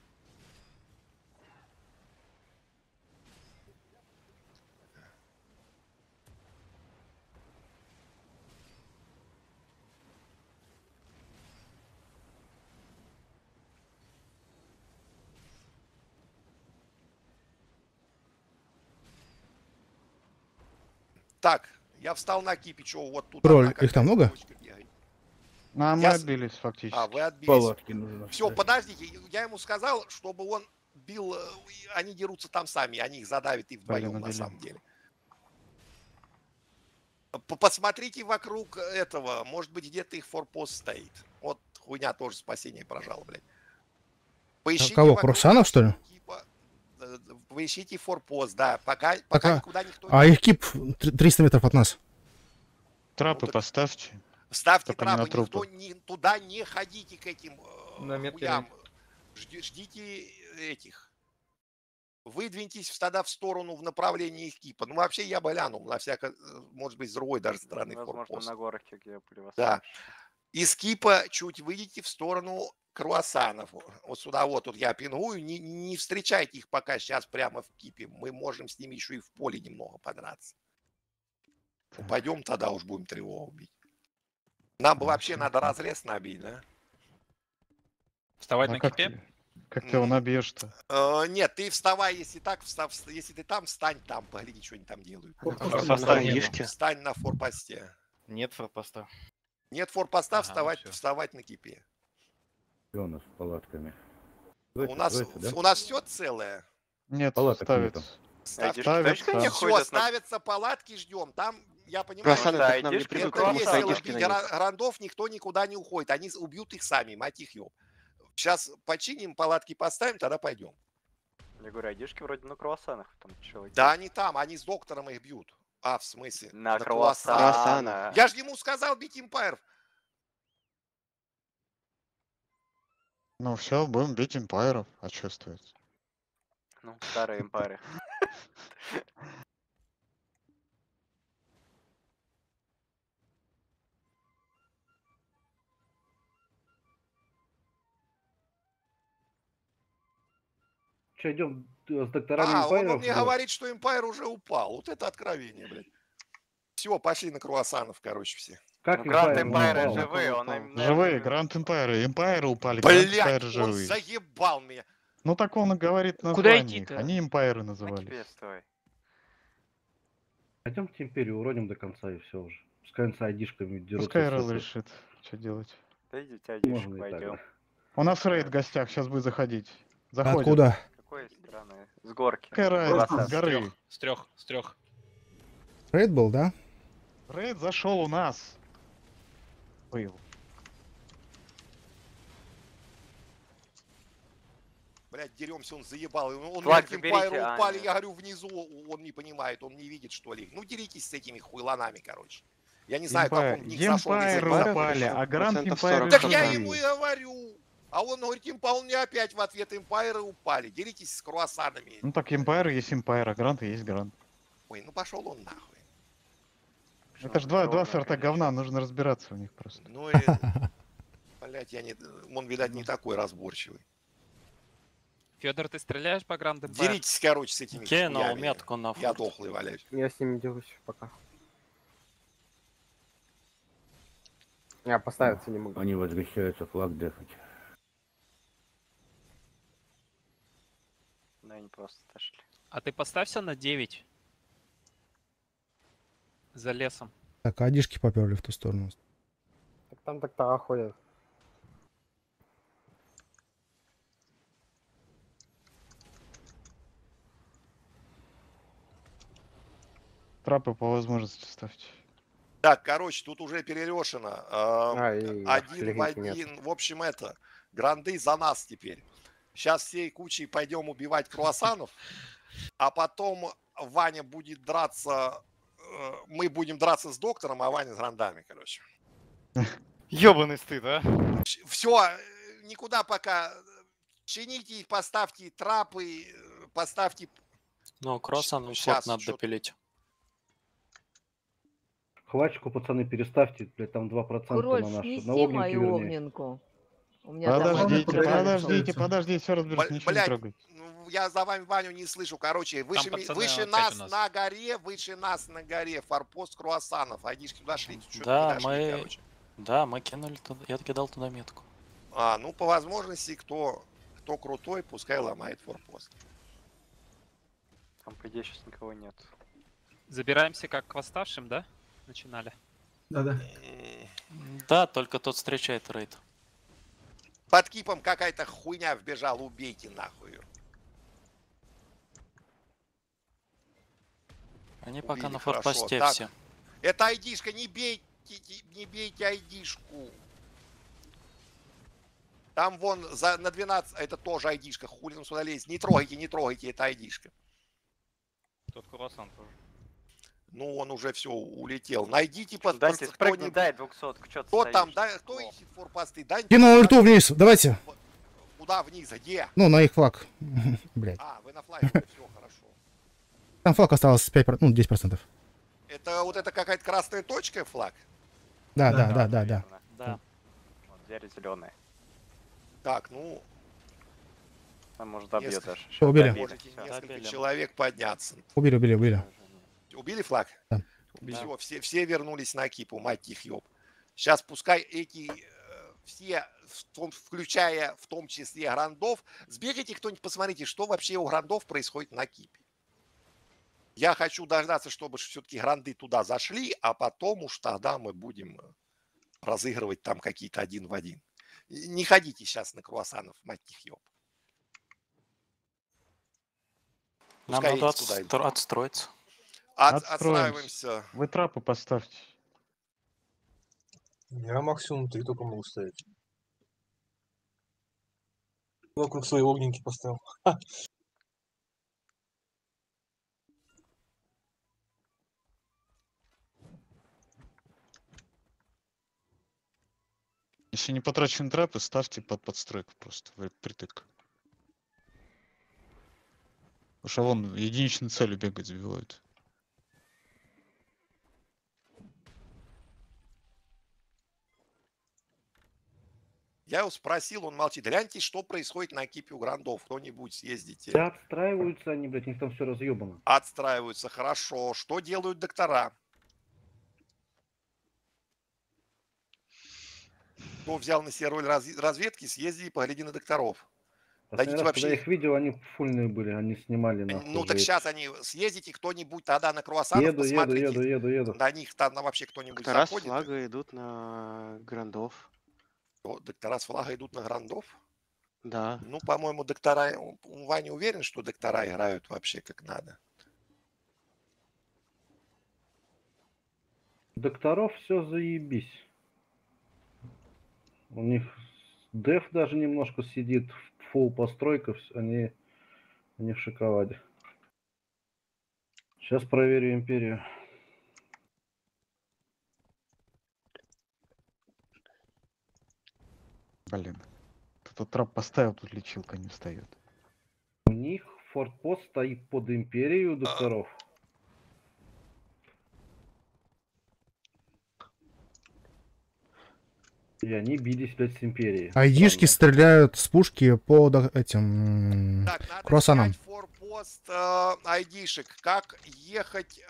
Так, я встал на кипе, что вот тут. Тролль, одна их там какая-то много? девочка бегает. А мы Я отбились фактически. А, вы отбились. Палатки нужно. Все, подождите, я ему сказал, чтобы он бил, они дерутся там сами, они их задавят и вдвоем на отбили. самом деле. Посмотрите вокруг этого, может быть, где-то их форпост стоит. Вот хуйня тоже спасение прожал, блядь. Поищите Кого, вокруг Крусанов, что ли? типа, поищите форпост, да, пока Пока- никуда никто А их кип 300 метров от нас. Трапы так- поставьте. Ставьте только не на трапы, никто трупы. туда не ходите к этим На метке хуям. Ждите этих. Выдвиньтесь тогда в сторону, в направлении их кипа. Ну, вообще, я бы глянул, на всякое, может быть, с другой даже стороны Возможно, форпост. на горке, где были вас. Да. Из кипа чуть выйдите в сторону круассанов. Вот сюда вот тут я пингую. Не встречайте их пока сейчас прямо в кипе. Мы можем с ними еще и в поле немного подраться. Пойдем тогда уж будем тревогу бить. Нам бы вообще надо разрез набить, да? Вставать А на как кипе? Как ты его набьешь-то? Нет, ты вставай, если так, если ты там, встань там, погляди, что они там делают. Встань на форпосте. Нет форпоста. Нет форпоста, Ага, всё. вставать на кипе. Что у нас с палатками? У нас все целое. Нет, Палаток ставится. Ставьте. Ставится. Точно не Все, ходят на... ставятся палатки, ждем. Там я понимаю, Круассаны да, так к нам не айдишки, придут, это потому что весело айдишки бить на них. грандов, никто никуда не уходит. Они убьют их сами, мать их ёб. Сейчас починим, палатки поставим, тогда пойдем. Я говорю, айдишки вроде на круассанах. Там чуваки. Да они там, они с доктором их бьют. А, в смысле? На круассанах. круассанах. Я же ему сказал бить импайров. Ну все, будем бить импайров. А что стоит? Ну, старые импайры. Че, идем с докторами А, он импайров? мне говорит, что импайр уже упал. Вот это откровение, блядь. Все, пошли на круассанов, короче, все. Как Ну, Гранд импайр Импайры упал? живые, он им, Живые, наверное, Гранд Импайры. Импайры упали, Гранд Блядь, Импайры он живые. заебал меня. Ну так он и говорит Куда название их. идти-то? Они импайры на назывались. кипе стой. Пойдемте империю уроним до конца и все уже. Пускай с айдишками дерутся. Пускай все, разрешит, что делать. Да идите айдишек Можно и так, пойдем. да. У нас рейд в гостях, сейчас будет заходить. Заходим. Откуда? Какой стороны? С горки. Какая разница, Круассан. с горы. С трех. Рейд был, да? Рейд зашел у нас. Был. Блядь, деремся, он заебал. Он Флаг к заберите, импайру а, упали, нет. я говорю, внизу он не понимает, он не видит, что ли. Ну, деритесь с этими хуйланами, короче. Я не знаю, как он в них зашел. Импайры весь упали, а Гранд Процентов Импайры 40. Так я живые. ему и говорю. А он говорит, импал мне опять в ответ, импайры упали. Деритесь с круассанами. Ну так импайры есть импайр, а Гранд и есть Гранд. Ой, ну пошел он нахуй. Это ж два сорта говна, нужно разбираться в них просто. Ну и, блядь, я не... Он, видать, не такой разборчивый. Федор, ты стреляешь по Гранд Импайр? Деритесь, короче, с этими Кинул хуями. метку на Я форт. дохлый валяюсь. Я с ними дерусь пока. Я поставиться не могу. Они возвращаются флаг дефать. Да, они просто отошли. А ты поставься на 9. За лесом. Так, адишки поперли в ту сторону. Так там доктора ходят. Трапы по возможности ставьте. Так, короче, тут уже перерешено. И Один в шлягите нет. один. В общем, это, гранды за нас теперь. Сейчас всей кучей пойдем убивать круассанов, а потом Ваня будет драться, мы будем драться с доктором, а Ваня с грандами, короче. Ёбаный стыд, а? Все, никуда пока. Чините их, поставьте трапы, поставьте... Ну, круассан и Щас, форт надо чё-то. допилить. Хвачку, пацаны, переставьте, блядь, там 2% Куроль, на нашу. На снеси огненке мою вернее. огненку. У меня там Подождите, Подождите, все разберемся, ничего не Блядь, трогайте. ну, я за вами Ваню не слышу. Короче, выше, пацаны выше опять нас у нас. на горе, выше нас на горе, форпост круассанов. Айдишки туда шли, чуть Да, не дошли, мы- короче. Да, мы кинули туда, я кидал туда метку. А, ну, по возможности, кто крутой, пускай ломает форпост. Там, по идее, сейчас никого нет. Забираемся как к восставшим, да? Начинали. Да-да. Да, только тот встречает рейд. Под кипом какая-то хуйня вбежала, убейте нахуй её. Они пока Убили, на хорошо. форпосте Так, все. это айдишка, не бейте айдишку. Там вон на 12, это тоже айдишка, хули он сюда лезет. Не трогайте, это айдишка. Тот круассан тоже. Ну, он уже все улетел. Найдите под Дайте спрыгни, дай 200-ку, чё ты Кто там, стоишь? да, кто ищет форпосты? Дай Кинул ульту вниз, давайте. Куда вниз, где? Ну, на их флаг. Блять. А, вы на флаге, все хорошо. Там флаг осталось 5%, ну, 10%. Это вот это какая-то красная точка флаг? Да. Наверное. Да. Вот, дверь зеленая. Так, ну, Там, может, добьет Несколько. даже. Всё, убили. можете Всё. несколько Добили. человек подняться. Убили. Убили флаг? Да. Все, все вернулись на кипу, мать их ёб. Сейчас пускай эти все, включая в том числе грандов, сбегайте кто-нибудь, посмотрите, что вообще у грандов происходит на кипе. Я хочу дождаться, чтобы все-таки гранды туда зашли, а потом уж тогда мы будем разыгрывать там какие-то один в один. Не ходите сейчас на круассанов, мать их ёб. Нам Пускай надо эти туда идут. отстроиться. Отстраиваемся. Вы трапы поставьте. Я максимум 3 только могу ставить. Вокруг своей огненки поставил. Если не потрачены трапы, ставьте под подстройку просто. Притык. Потому что вон единичной целью бегать забивают. Я его спросил, он молчит. Гляньте, что происходит на экипе у грандов. Кто-нибудь съездите. Да, отстраиваются они, блядь, у них там все разъебано. Отстраиваются, хорошо. Что делают доктора? Кто взял на себя роль разведки, съезди и погляди на докторов. Последний раз, когда я их видел, они фульные были, они снимали нахуй. Ну так сейчас они съездите, кто-нибудь тогда на круассанов, посмотрите. Еду. На них там вообще кто-нибудь доктора заходит. Доктора с флага идут на грандов. Доктора с флага идут на грандов? Да. Ну, по-моему, доктора... Ваня уверен, что доктора играют вообще как надо. Докторов все заебись. У них деф даже немножко сидит, фулл постройка, они в шоколаде. Сейчас проверю империю. Блин. Кто-то трап поставил, тут лечилка не встает. У них фортпост стоит под империей у докторов. И они бились, блядь, с империей. Айдишки стреляют с пушки по этим круассанам. Форпост айдишек. Как ехать...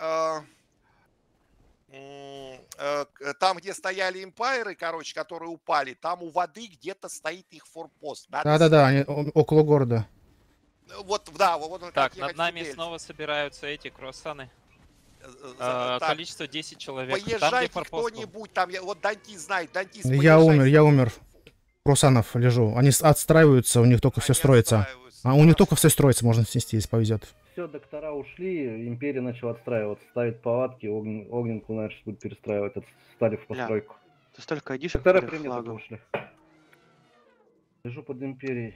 там, где стояли импайры, короче, которые упали, там у воды где-то стоит их форпост. Да-да-да, они около города. Вот, да, вот он. Так, над нами снова собираются эти круассаны. Количество 10 человек. Поезжайте кто-нибудь, там, вот Дантис знает, Дантис. Я умер. Круассанов лежу. Они отстраиваются, у них только все строится. А у них только все строится, можно снести, если повезет. Все, доктора ушли, империя начала отстраиваться, ставить палатки, огненку, значит, будет перестраивать, стали в постройку. Ты столько айдишек доктора принято ушли. Лежу под империей.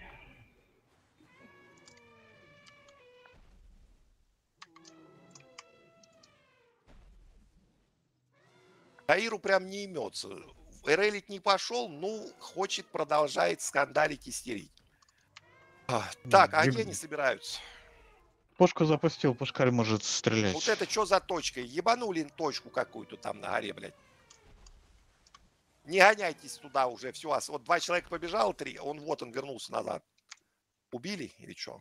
Каиру прям не имется. Эрелит не пошел, ну, хочет, продолжает скандалить, истерить. Так, а где они собираются? Пушку запустил, пушкарь может стрелять. Вот это что за точка? Ебанули точку какую-то там на горе, блядь. Не гоняйтесь туда уже, все. Вот 2 человека побежал, 3, он вернулся назад. Убили или что?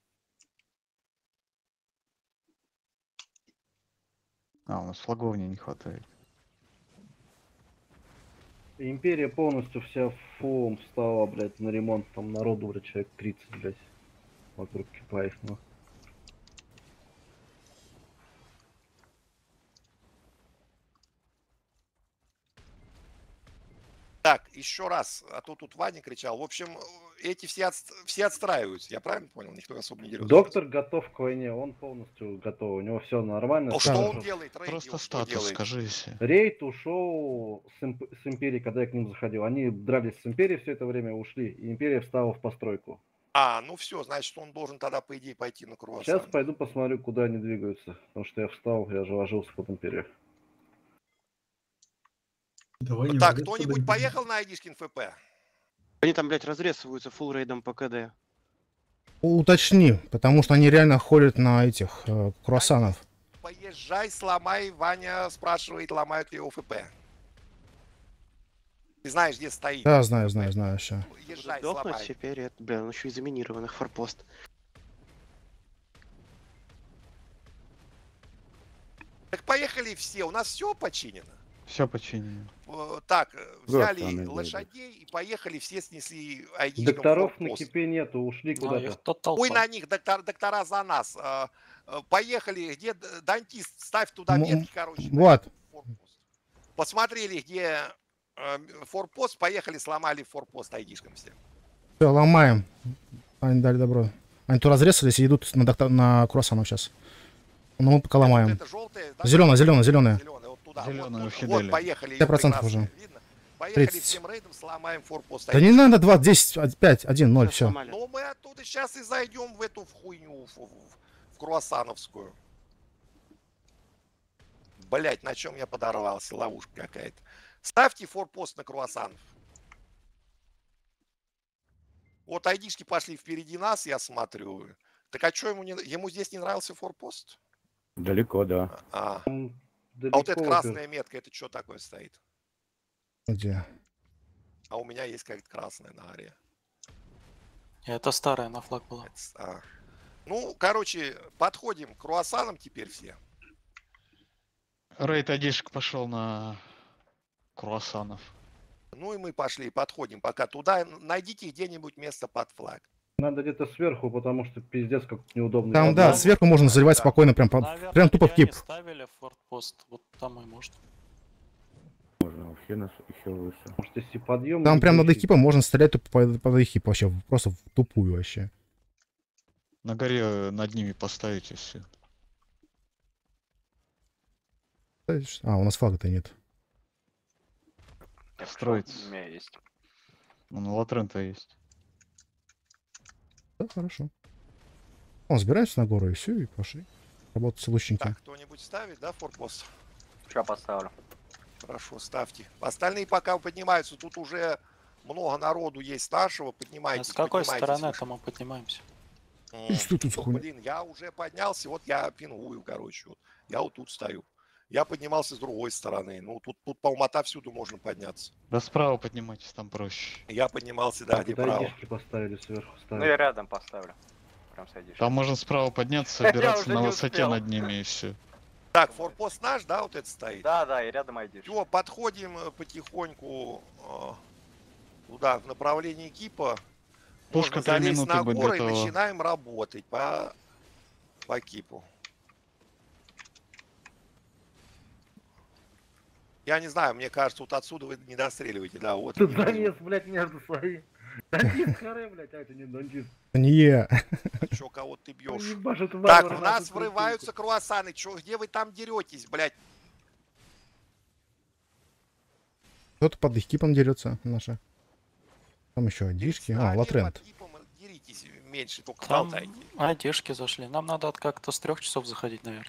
У нас флаговни не хватает. Империя полностью вся фулом встала, блядь, на ремонт. Там народу, блядь, человек 30, блядь. Вокруг кипаев, ну. Так, еще раз, а то тут Ваня кричал. В общем, эти все отстраиваются, я правильно понял? Никто особо не дерется. Доктор готов к войне, он полностью готов, у него все нормально. Ну, что он делает? Просто статус, скажи, если. Рейд ушел с империи, когда я к ним заходил. Они дрались с империей все это время, ушли, и империя встала в постройку. Ну все, значит, он должен тогда, по идее, пойти на круассан. Сейчас пойду посмотрю, куда они двигаются, потому что я встал, я же ложился под империю. Так, кто-нибудь поехал на Айдишкин ФП? Они там, блядь, разрезываются фулл рейдом по КД. Уточни, потому что они реально ходят на этих круассанов. Поезжай, сломай, Ваня спрашивает, ломают ли его ФП. Ты знаешь, где стоит? Да, знаю, все. Езжай, сдохнуть теперь, это, бля, он еще и заминированных форпост. Так поехали все, у нас все починено. Все починено. Так, взяли лошадей и поехали, все снесли айдишкам. Докторов на кипе нету, ушли куда-то. Ой, на них, доктора за нас. Поехали, где Дантист, ставь туда метки, короче. Вот. Посмотрели, где форпост, поехали, сломали форпост айдишкам все. Все, ломаем. Они дали добро. Они тут разрезались и идут на круассанов сейчас. Ну, мы пока ломаем. Это желтое, да? Зеленая. Зеленая, вот туда. Зеленая у Вот, Фидели. поехали. 5% уже. Видно? Поехали 30. всем рейдом, сломаем форпост. Да не надо 2, 10, 5, 1, 0, все. Ну мы оттуда сейчас и зайдем в эту хуйню, в круассановскую. Блять, на чем я подорвался? Ловушка какая-то. Ставьте форпост на круассанов. Вот айдишки пошли впереди нас, я смотрю. Так а что ему здесь не нравился форпост? Далеко, да. А вот эта красная метка, это что такое стоит? Где? А у меня есть какая-то красная на аре. Это старая на флаг была. Ну, короче, подходим к круассанам теперь все. Рейд одишек пошел на круассанов. Ну и мы пошли, подходим пока туда. Найдите где-нибудь место под флаг. Надо где-то сверху, потому что пиздец как неудобно. Там, да, сверху можно заливать спокойно, прям тупо в кип. Ставили фортпост, вот там и можно. Можно вообще нас еще выше. Может, если подъем... Там прям над экипом можно стрелять тупо под экип вообще, просто в тупую вообще. На горе над ними поставить и все. А, у нас флага-то нет. Строится. У меня есть. Ну, Латрен-то есть. Да, хорошо. Он сбираемся на гору и все, и пошли. Работать с лучники. Так, кто-нибудь ставит, да, форпост? Что поставлю? Хорошо, ставьте. Остальные пока поднимаются. Тут уже много народу есть нашего. Поднимайтесь. А с какой поднимайтесь стороны-то мы поднимаемся? Что тут за хуйня? Блин, я уже поднялся, вот я пингую, короче. Вот. Я вот тут стою. Я поднимался с другой стороны. Ну, тут по-моему, отовсюду можно подняться. Да справа поднимайтесь, там проще. Я поднимался, да, где право. Поставили сверху, ставили. Ну, я рядом поставлю. Прям садишь. Там можно справа подняться, собираться на высоте над ними и все. Так, форпост наш, да, вот это стоит? Да, и рядом айдишь. Все, подходим потихоньку туда, в направлении кипа. Пушка Можно 3 залезть минуты на будет горы и готова. начинаем работать по кипу. Я не знаю, мне кажется, вот отсюда вы не достреливаете, да, вот. Тут замес, блядь, между своими. Дантист хоры, блядь, а это не дантист. Не я. А чё, кого ты бьешь? Ебашит Так, варвар в нашу нас врываются круассаны. Чё, где вы там деретесь, блядь? Кто-то под их кипом дерется, наша. Там еще одишки. А, Латрент. Деритесь меньше, только Там болтайте. одежки зашли. Нам надо как-то с 3 часов заходить, наверное.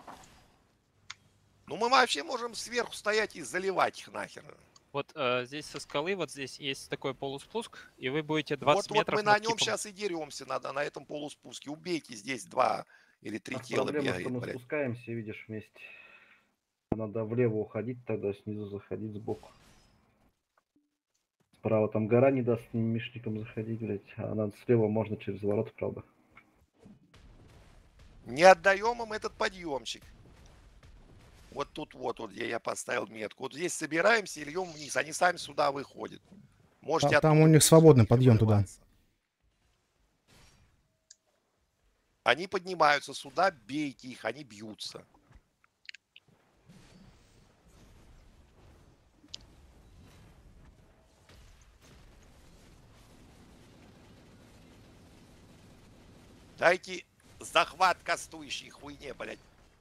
Ну мы вообще можем сверху стоять и заливать их нахер. Вот здесь со скалы, вот здесь есть такой полуспуск, и вы будете 20 Вот метров мы на над нем кипом. сейчас и деремся, на этом полуспуске. Убейте здесь 2 или 3 тела Проблема, бегает, что мы блядь. спускаемся, видишь, вместе. Надо влево уходить, тогда снизу заходить сбоку. Справа там гора не даст с ним мишником заходить, блядь. А надо слева можно через ворота, правда. Не отдаем им этот подъемчик. Вот тут вот, где я поставил метку. Вот здесь собираемся и льем вниз. Они сами сюда выходят. Можете Там оттуда у них вниз свободный их подъем туда. вырываться. Они поднимаются сюда, бейте их, они бьются. Дайте захват кастующей хуйне, блядь.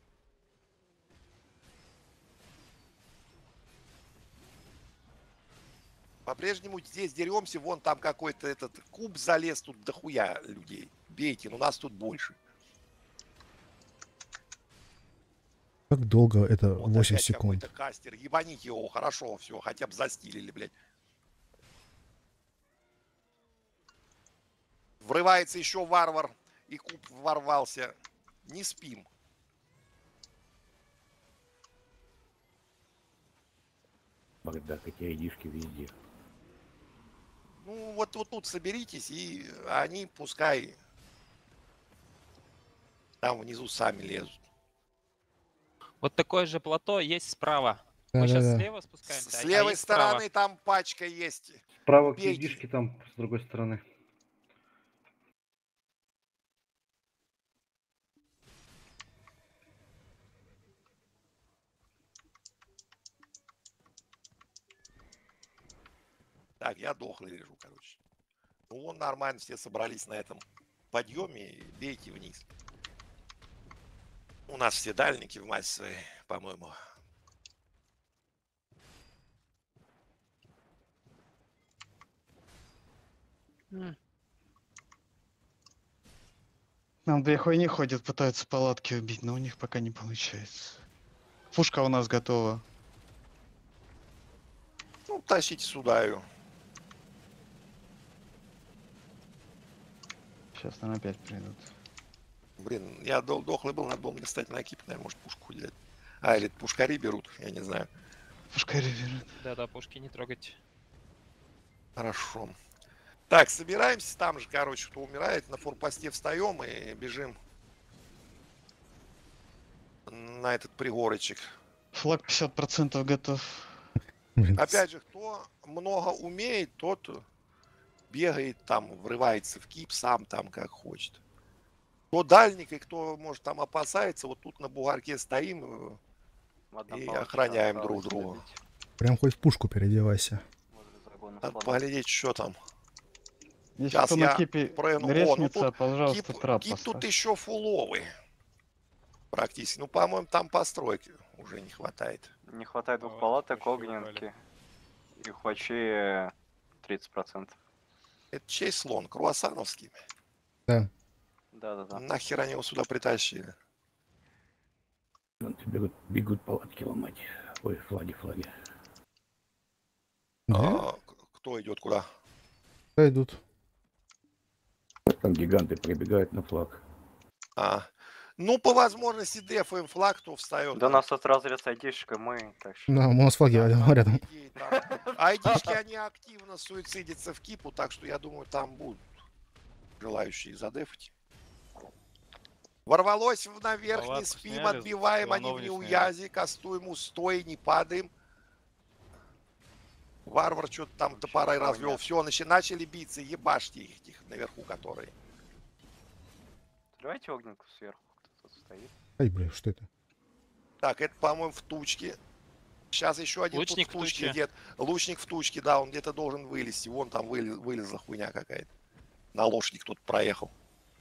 По-прежнему здесь деремся, вон там какой-то этот куб залез, тут дохуя людей. Бейте, но нас тут больше. Как долго это? Вот 8 опять секунд. какой-то кастер. Ебаните его, хорошо, все, хотя бы застилили, блядь. Врывается еще варвар, и куб ворвался. Не спим. Да, какие айдишки везде. Ну, вот тут соберитесь, и они пускай там внизу сами лезут. Вот такое же плато есть справа. Да, Мы сейчас да. слева спускаемся, С а левой есть справа. стороны там пачка есть. Справа Убейте. айдишки там, с другой стороны. Так, я дохлый лежу, короче. Ну, вон нормально, все собрались на этом подъеме и бейте вниз. У нас все дальники в массе своей, по-моему. Нам две хуйни ходят, пытаются палатки убить, но у них пока не получается. Пушка у нас готова. Ну, тащите сюда ее. Сейчас нам опять придут. Блин, я дохлый был, надо было мне стать на экип, наверное, может пушку делать. А, или пушкари берут, я не знаю. Пушкари берут. Да-да, пушки не трогать. Хорошо. Так, собираемся там же, короче, кто умирает, на форпосте встаем и бежим на этот пригорочек. Флаг 50% готов. Опять же, кто много умеет, тот бегает там, врывается в кип сам там как хочет. Кто дальник и кто, может, там опасается, вот тут на бугорке стоим и охраняем друг друга. Прям хоть в пушку переодевайся. Надо поглядеть, что там. Если Сейчас кто я на кипе прыгну. лестница, пожалуйста, кип, трап кип тут поставь. еще фуловый. Практически. Ну, по-моему, там постройки уже не хватает. Не хватает двух палаток, огненки. И хвачи 30%. Это чей слон? Круассановский? Да. Да-да-да. Нахер они его сюда притащили? Бегут палатки ломать. Ой, флаги. А, кто идет куда? Да, идут. Там гиганты прибегают на флаг. А. Ну, по возможности, дефаем флаг, кто встает. Да у нас тут разрез айдишка, мы так что... Да, у нас флаги рядом. Айдишки, они активно суицидятся в кипу, так что я думаю, там будут желающие задефать. Ворвалось наверх, не Палатку спим, сняли, отбиваем, они в Иванов не неуязе, кастуем устой, не падаем. Варвар что-то там топорой развел. Все, начали биться, ебашьте их, этих наверху, которые. Давайте огненку сверху, кто тут стоит. Ай, бля, что это? Так, это, по-моему, в тучке. Сейчас еще один Лучник тут в тучке в туче. где-то. Лучник в тучке, да, он где-то должен вылезти. Вон там вылезла хуйня какая-то. На лошади кто-то проехал.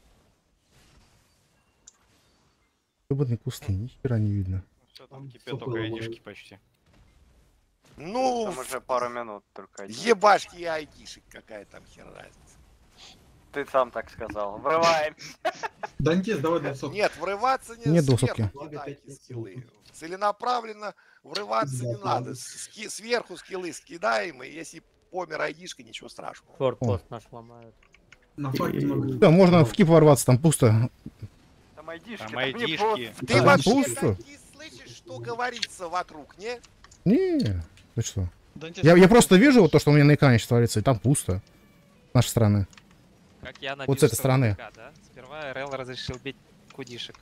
Ебаные кусты, ни хера не видно. Все, там кипят только айдишки почти. Ну, Там уже пару минут только. ебашки и айдишек, какая там хер разница. Ты сам так сказал. Врываем. Дантес, давай 200. Нет, врываться не Нет сверху двухсотки. кидайте скиллы. Целенаправленно врываться не надо. Сверху скиллы скидаем, и если помер айдишка, ничего страшного. Форпост наш ломают. На флаге много. Да, можно в кип ворваться, там пусто. Там айдишки, Там там не айдишки. просто. Ты Там вообще пусто? слышишь, что говорится вокруг, не? Не, ты что? Дантес, Я просто вижу вот то, что у меня на экране сейчас творится, и там пусто. С нашей стороны. Как я Вот с этой стороны. Да? Сперва РЛ разрешил бить кудишек.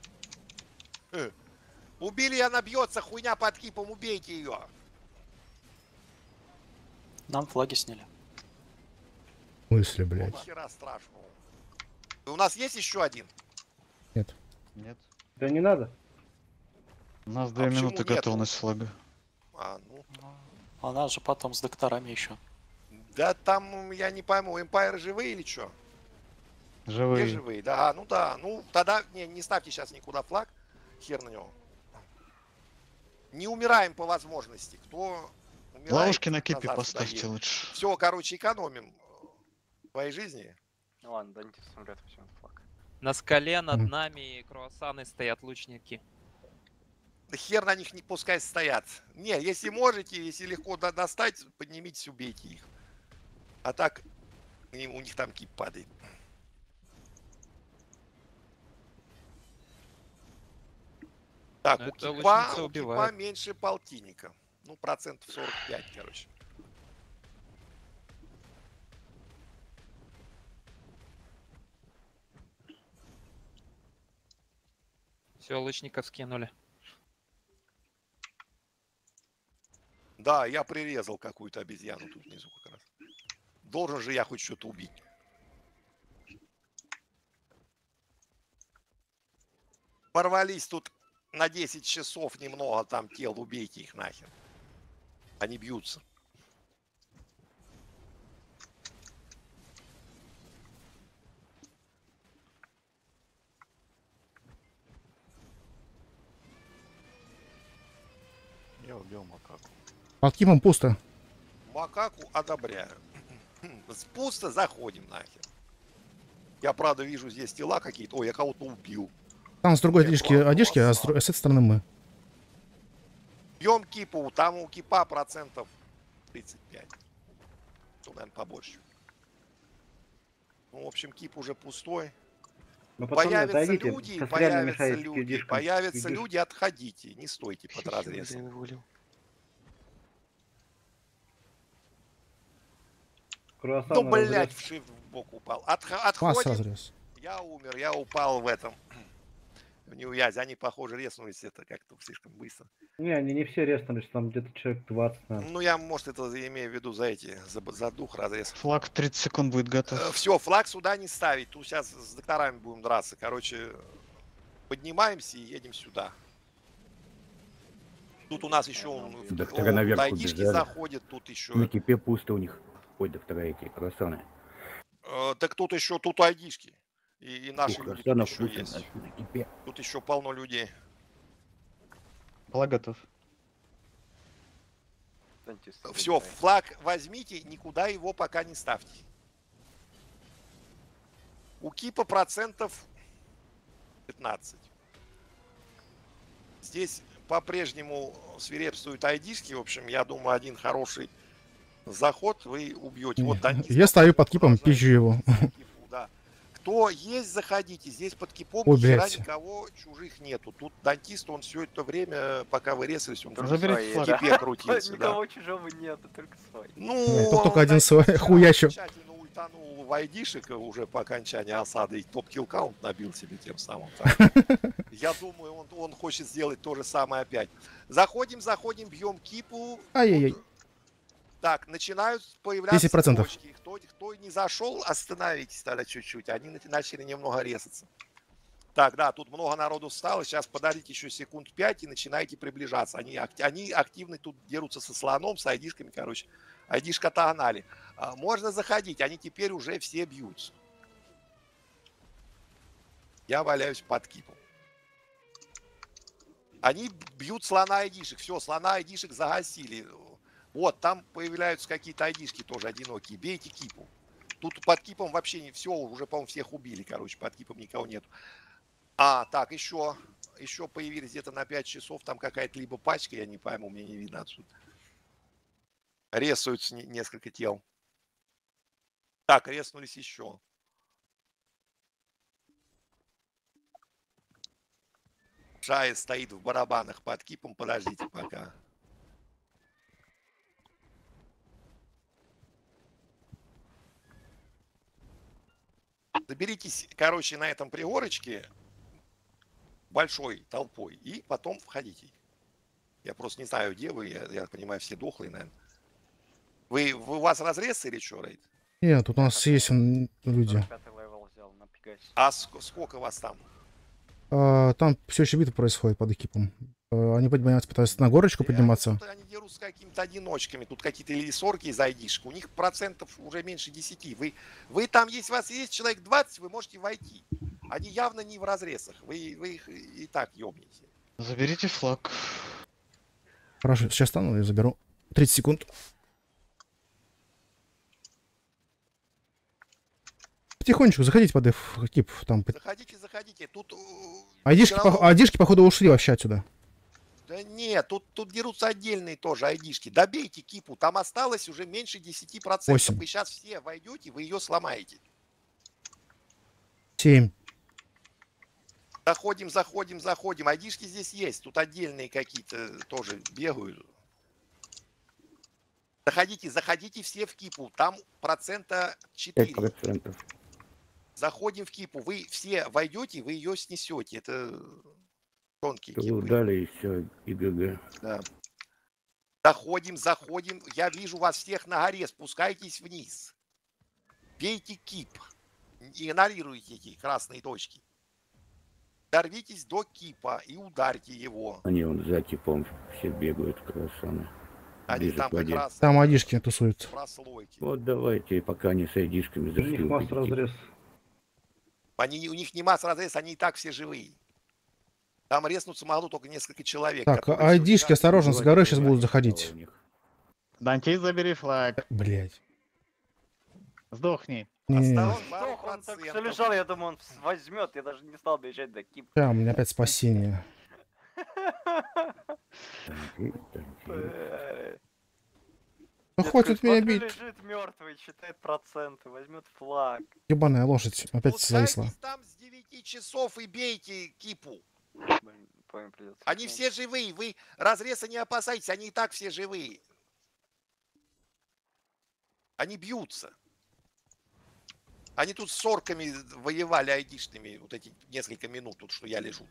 Убили, она бьется, хуйня под кипом, убейте ее. Нам флаги сняли. Мысли, блядь. Хера страшного. У нас есть еще один? Нет. Нет. Да не надо. У нас 2 почему минуты нету? готовность флага. А, ну. А нас же потом с докторами еще. Да там, я не пойму, Empire живые или что? Где Живые. живые? Да, ну да. Ну, тогда не ставьте сейчас никуда флаг. Хер на него. Не умираем по возможности. Кто умирает, Ловушки на кипе назад поставьте сюда едет. лучше. Все, короче, экономим своей жизни. Ну ладно, Дантис умрет, все, флаг. На скале над нами круассаны стоят лучники. Да хер на них не пускай стоят. Не, если можете, если легко достать, поднимитесь, убейте их. А так, у них там кип падает. Так, Но у это кипа, лучница у кипа убивает. меньше полтинника. Ну, процентов 45, короче. Все, лучников скинули. Да, я прирезал какую-то обезьяну тут внизу как раз. Должен же я хоть что-то убить. Порвались тут на 10 часов немного там тел, убейте их нахер. Они бьются. Под кипом пусто. Макаку одобряю. Пусто, заходим нахер. Я, правда, вижу здесь тела какие-то. Ой, я кого-то убил. Там с другой одежки, а с этой стороны мы. Бьем кипу, там у кипа процентов 35. Ну, наверное, побольше. Ну, в общем, кип уже пустой. Ну, пацаны, Появятся отойдите, люди, сейчас реально появятся мешаете люди, кьюдишкам. появятся люди, отходите, не стойте под разрезом. Круассан Ну, на блядь, разрез. в shift в бок упал. Масс Отходим. разрез. Я умер, я упал в этом. В неувязи. Они, похоже, резнулись это как-то слишком быстро. Не, они не все резнулись, там где-то человек 20, наверное. Ну, я, может, это имею в виду за эти, за дух разрез. Флаг в 30 секунд будет готов. Все, флаг сюда не ставить. Тут сейчас с докторами будем драться. Короче, поднимаемся и едем сюда. Тут у нас еще Доктора наверх тайдишки убежали. заходят, тут еще... На кипе пусто у них. Ой, доктора эти, круассаны. Так тут еще, тут айдишки. И наши люди тут Круассанов еще пусто есть. на кипе. Тут еще полно людей. Флаг готов. Все, флаг возьмите, никуда его пока не ставьте. У кипа процентов 15. Здесь по-прежнему свирепствуют айдишки. В общем, я думаю, один хороший заход вы убьете. Вот Дантист. Я стою под кипом, пизжу его. Да. Кто есть, заходите. Здесь под кипом Ой, ни хера блядь. никого чужих нету. Тут Дантист, он все это время, пока вы резались, он Заберите в флаг. кипе крутился. да. Никого чужого нету, только свой. Ну, Тут только один свой хуячу. Тщательно ультанул в айдишек уже по окончании осады и топ-килл каунт набил себе тем самым. Так. Я думаю, он хочет сделать то же самое опять. Заходим, бьем кипу. Ай-яй-яй. Так, начинают появляться 10%. точки. Кто не зашел, остановитесь тогда чуть-чуть. Они начали немного резаться. Так, да, тут много народу встало. Сейчас подождите еще секунд 5 и начинайте приближаться. Они активно тут дерутся со слоном, с айдишками, короче. Айдишка отогнали. Можно заходить, они теперь уже все бьются. Я валяюсь под кипом. Они бьют слона айдишек. Все, слона айдишек загасили. Вот, там появляются какие-то айдишки тоже одинокие. Бейте кипу. Тут под кипом вообще не все, уже, по-моему, всех убили, короче, под кипом никого нету. Так, еще появились где-то на 5 часов, там какая-то либо пачка, я не пойму, мне не видно отсюда. Ресаются несколько тел. Так, реснулись еще. Шая стоит в барабанах под кипом, подождите пока. Заберитесь, короче, на этом пригорочке большой толпой и потом входите. Я просто не знаю, где вы, я понимаю, все дохлые, наверное. У вас разрез или что, Рейд? Нет, тут у нас есть люди. А сколько вас там? Там все еще битва происходит под экипом. Они поднимаются, пытаются на горочку подниматься. Они дерутся с какими-то одиночками. Тут какие-то или сорки из айдишек. У них процентов уже меньше 10. Вы там, если у вас есть человек 20, вы можете войти. Они явно не в разрезах. Вы их и так ёбнете. Заберите флаг. Хорошо, сейчас стану и заберу. 30 секунд. Потихонечку заходите под экип. Там... Заходите. Тут... Айдишки, походу, ушли вообще отсюда. Да нет, тут дерутся отдельные тоже айдишки. Добейте кипу, там осталось уже меньше 10%. 8. Вы сейчас все войдете, вы ее сломаете. 7. Заходим. Айдишки здесь есть, тут отдельные какие-то тоже бегают. Заходите все в кипу, там процента 4. 5%. Заходим в кипу, вы все войдете, вы ее снесете. Это тонкие Вы кипы. дали и все, ИГГ. Да. Заходим. Я вижу вас всех на горе. Спускайтесь вниз. Бейте кип. Игнорируйте эти красные точки. Дорвитесь до кипа и ударьте его. Они вон за кипом все бегают, круассаны. Они Ближе там к воде. как раз Там айдишки тусуются. прослойки. Вот давайте, пока они с айдишками У зашли. них масс убейте. разрез. У них не масса разрез, они и так все живые. Там резнуться могло только несколько человек. Так, которые айдишки, всё осторожно, с горы сейчас будут заходить. Данти, забери флаг. Блять. Сдохни. Не, Он так все лежал, я думаю, он возьмет. Я даже не стал доезжать до кип. у меня опять спасение. Ну хватит меня бить. Лежит мертвый, считает проценты, возьмет флаг. Ебаная лошадь опять зависла. Пускайтесь там с 9 часов и бейте кипу. Блин, придется. Они все живые, вы разреса не опасайтесь, они и так все живые. Они бьются. Они тут с орками воевали айдишными вот эти несколько минут, тут что я лежу.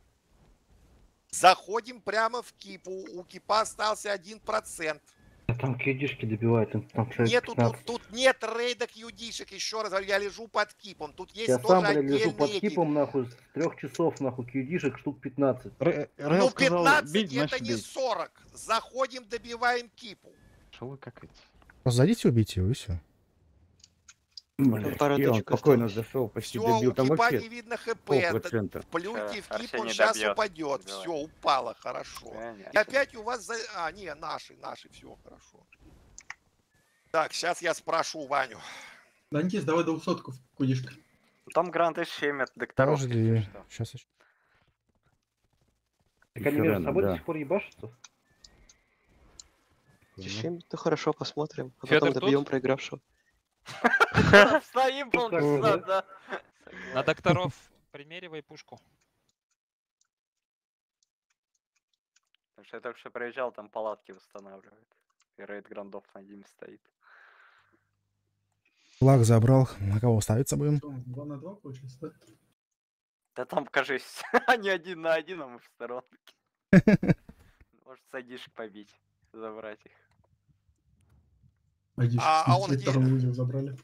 Заходим прямо в кипу, у кипа остался 1%. Там кьюдишки добивают, там человек Нету, 15. тут нет рейда кьюдишек, еще раз говорю, я лежу под кипом. Тут есть Я тоже сам, блядь, лежу под отдельные кипом, нахуй, с 3 часов, нахуй, кьюдишек штук 15. Ну 15 это не 40. Заходим, добиваем кипу. Что вы какаете? Просто зайдите, убейте его и все. Блядь, и он спокойно зашел, почти Все, добил. у Там кипа вообще не видно хп. 100%. Плюньте в кип, Арсений он сейчас добьет. упадет. Давай. Все, упало, хорошо. И опять у вас... А, не, наши, все, хорошо. Так, сейчас я спрошу Ваню. Дантис, давай 200-ку в кудишка. Там гранты щемят докторов. Подожди, сейчас еще. Так они между собой до сих пор ебашутся? Чем-то хорошо посмотрим, а Федор потом добьем тут? проигравшего. Стоим полчаса, да. На докторов примеривай пушку. Потому что я только что проезжал, там палатки восстанавливают. И рейд грандов на Диме стоит. Флаг забрал. На кого ставиться будем? 2 на 2 получается, да? Да там, кажись, они 1 на 1, а мы в сторонке. Может, сайдишек побить, забрать их. А он где? Второй узел забрали.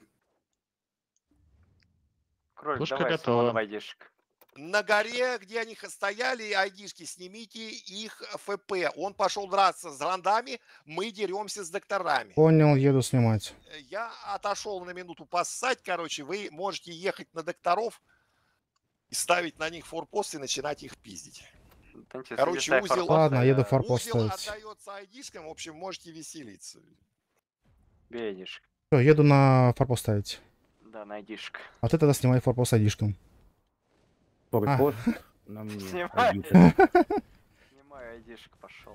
Кролик, Пушка давай готова. снова айдишек. На горе, где они стояли, айдишки, снимите их ФП. Он пошел драться с грандами, мы деремся с докторами. Понял, еду снимать. Я отошел на минуту поссать, короче, вы можете ехать на докторов и ставить на них форпост и начинать их пиздить. Короче, узел... Ладно, еду форпост Узел ставить. отдается айдишкам, в общем, можете веселиться. Бей айдишек. Все, еду на форпост ставить. Да, на айдишек. А ты тогда снимай форпост айдишком. Форпост на мне. Снимай. один. Снимай айдишек, пошел.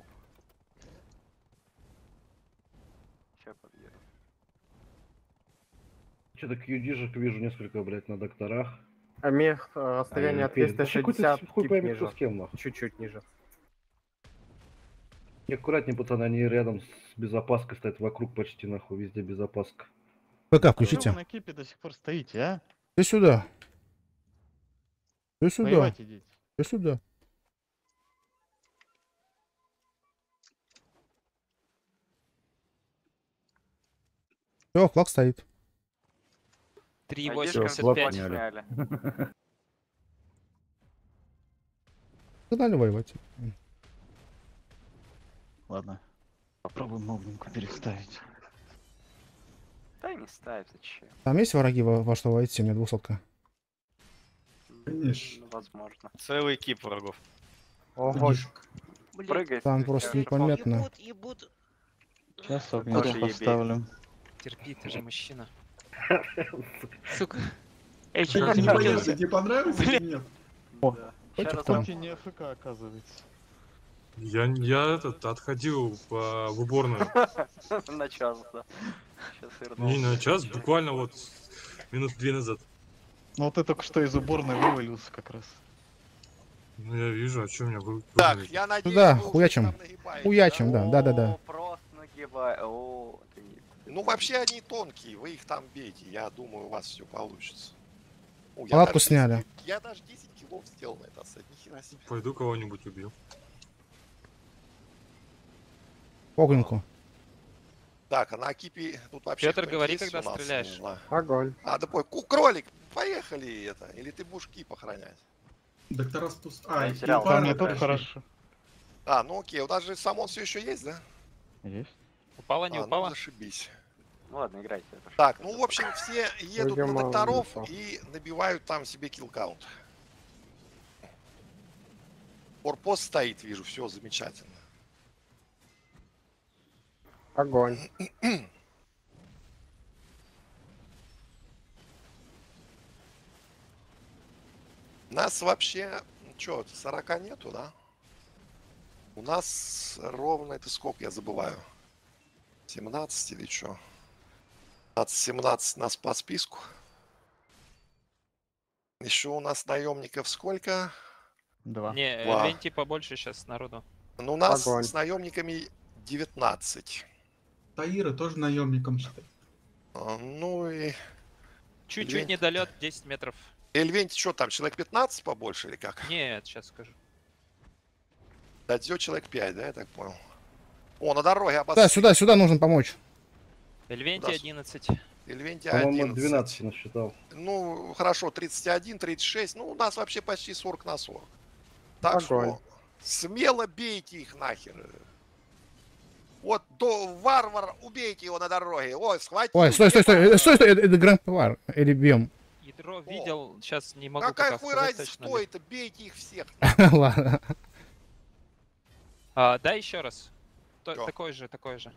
Сейчас подъеду. Что-то кьюдишек вижу несколько, блядь, на докторах. А мех расстояние от 260 хуй кип пойми, ниже. кто с кем, нахуй. Чуть-чуть ниже. И аккуратнее, пацаны, они рядом с безопаской стоят, вокруг почти, нахуй, везде безопаска. ПК Вы включите. на кипе до сих пор стоите, а? Ты сюда. Ты сюда. Воевать идите. Ты сюда. Все, флаг стоит. Айдишкам флаг 3,85. сняли. Куда не воевать? Ладно. Попробуем могненько переставить. Да не ставь, зачем? Там есть враги во что войти? У меня 200-ка. Конечно. Ну, возможно. Целый кип врагов. Ого. Прыгай. Там если просто тебя непонятно. Сейчас Тоже огнем ебей. поставлю. Терпи, ты же мужчина. Сука. Эй, Как чё, не понятно, тебе понравилось или нет? Да. Ща Хоть раз- там. Кстати, не АФК, оказывается. Я отходил в уборную. На час, да. Сейчас Не на час, буквально вот минут 2 назад. Ну вот ты только что из уборной вывалился как раз. Ну я вижу, а что у меня Так, я надеюсь, Сюда, вы уже хуячим. там нагибаете, Хуячим, да, да, да, О, да. просто нагибай. О, ты не- Ну, вообще они тонкие, вы их там бейте. Я думаю, у вас все получится. О, я Палатку даже 10 сняли. Я даже 10 килов сделал на это сет, нихера себе. Пойду кого-нибудь убью. Огненку. Так, а на Акипе тут вообще... Петр, кто-нибудь говори, есть когда у нас? стреляешь. Не знаю. Огонь. А, да кролик, поехали это. Или ты будешь Кип охранять? Доктора спуск... Я и терял. пара Там мне тут прошли. хорошо. А, ну окей, у нас же Самон все еще есть, да? Есть. Упала, не А, упала? ну зашибись. Ну ладно, играйте. это ж- Так, ну в общем все едут Ой, на мало докторов упал. и набивают там себе килл-каунт. Форпост стоит, вижу, все замечательно. Огонь. Нас вообще, что, 40 нету, да? У нас ровно, это сколько, я забываю. 17 или что? 17 нас по списку. Еще у нас наемников сколько? Не, Два. Венти побольше сейчас народу. Ну, у нас Огонь. с наемниками 19. Таира тоже наемником считай. Ну и... Чуть-чуть Эльвенти- недолет, 10 метров. Эльвенти, что там, человек 15 побольше или как? Нет, сейчас скажу. Дадзё человек 5, да, я так понял? О, на дороге Да, обострили. сюда нужно помочь. Эльвенти Куда? 11. Эльвенти По-моему, 11. 12 насчитал. Ну, хорошо, 31, 36. Ну, у нас вообще почти 40 на 40. Так Огонь. что смело бейте их нахер. Вот варвар, убейте его на дороге. Ой, схватил. Ой, стой, это Гранд-Павар. Или бьем. Ядро видел, сейчас не могу Какая пока хуй сказать разница, точно. кто это? Бейте их всех. Ладно. Да, еще раз. Чё? Такой же, такой же.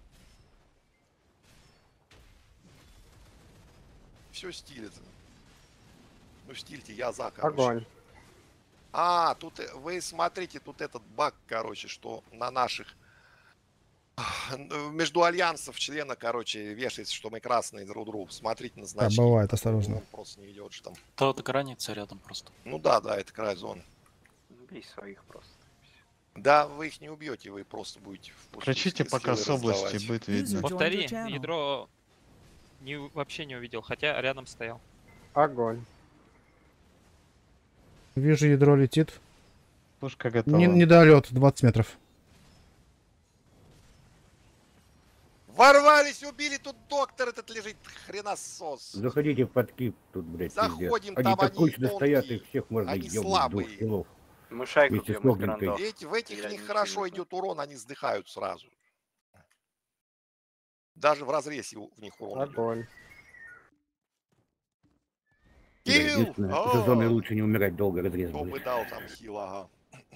Все стилит. Ну, стильте, я за, короче. Огонь. А, тут вы смотрите, тут этот баг, короче, что на наших между альянсов члена, короче, вешается, что мы красные друг другу. Смотрите на Да, значки. бывает, осторожно. Он просто не идет, что там. Да, вот граница рядом просто. Ну да, это край зоны. Бей своих просто. Да, вы их не убьете, вы просто будете в пустые Кричите, пока с скиллы области раздавать. будет видно. Повтори, Join your channel. ядро вообще не увидел, хотя рядом стоял. Огонь. Вижу, ядро летит. Пушка готова. Недолет, 20 метров. Ворвались, убили, тут доктор этот лежит, хренасос. Заходите в подкип, тут, блядь, Заходим, пиздец. там Они так они кучно стоят, тонкие, их всех можно они ебнуть слабые. 2 килов. Мы шайку Вместе с бьем из огненкой. грандов. В этих Я них ничего хорошо не идет урон, они сдыхают сразу. Даже в разрезе в них урон идет. Огонь. Да, Килл! единственное, за зоной лучше не умирать долго, разрез Кто бы будет. дал там хил, ага.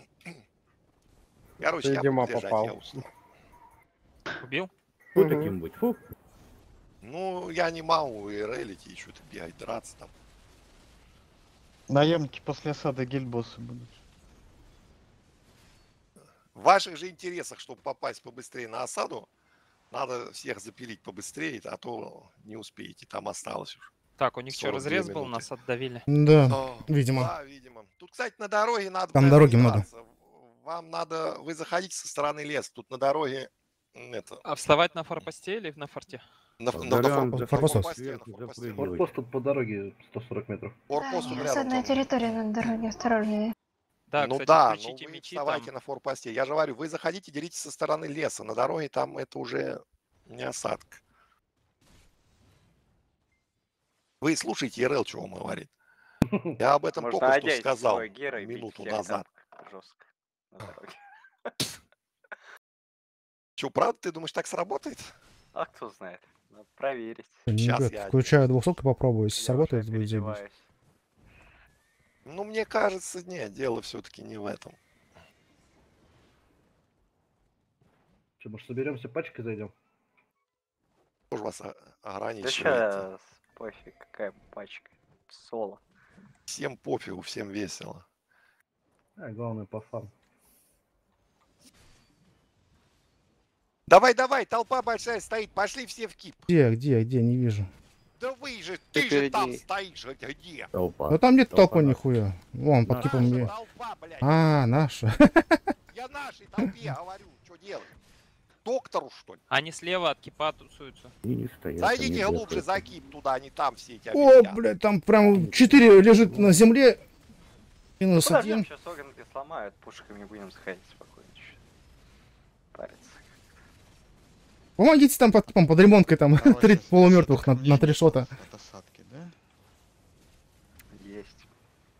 Короче, я Видимо, буду лежать, попал. я устал. Убил? Фу Мгм. таким быть, фу. Ну, я не могу и релить, и что-то бегать, драться там. Наемники после осады гильбоссы будут. В ваших же интересах, чтобы попасть побыстрее на осаду, надо всех запилить побыстрее, а то не успеете, там осталось уже. Так, у них что, 42 разрез был, минуты. нас отдавили? Да, О, видимо. Да, видимо. Тут, кстати, на дороге надо... Там прям дороги не много. драться. Вам надо... Вы заходите со стороны леса. Тут на дороге... Это... А вставать на форпосте или на форте? На Вариант форпост. форпосте, на форпосте. Форпост тут по дороге 140 метров. Форпост тут рядом. Осадная там. территория на дороге, осторожнее. Да, Ну кстати, да, включите вы мечи вставайте там. на форпосте. Я же говорю, вы заходите, деритесь со стороны леса. На дороге там это уже не осадка. Вы слушайте, РЛ, чего он говорит. Я об этом Можно попросту одеть сказал свой гера и бить минуту всех назад. так жестко на дороге. Че, правда, ты думаешь, так сработает? А кто знает? Надо проверить. Сейчас Ребят, я включаю 200 попробую, если Я сработает, уже будет заебись. переодеваюсь. Ну, мне кажется, нет, дело все-таки не в этом. Что, может, соберемся пачкой зайдем? Кто же вас Да ограничивает? сейчас пофиг, какая пачка. Соло. Всем пофигу, всем весело. Главное по фан. Давай, давай, толпа большая стоит, пошли все в кип. Где, не вижу. Да вы же, ты же там стоишь, где? Толпа. Ну там нет Толпа толпы наша. нихуя. Вон, под Наша кипом мне. Толпа, блядь. А, наша. Я нашей толпе говорю, что делать? Доктору, что ли? Они слева от кипа тусуются. И не стоят, Зайдите они глубже дохают. за кип туда, они там все эти О, обезьяны. блядь, там прям 4 лежит на земле. Минус Подождем, 1. сейчас огненки сломают, пушками будем заходить спокойно. Париться. Помогите там под кипом, под ремонткой там. Давай 3 щас полумертвых на несколько 3 шота. от осадки, да? Есть.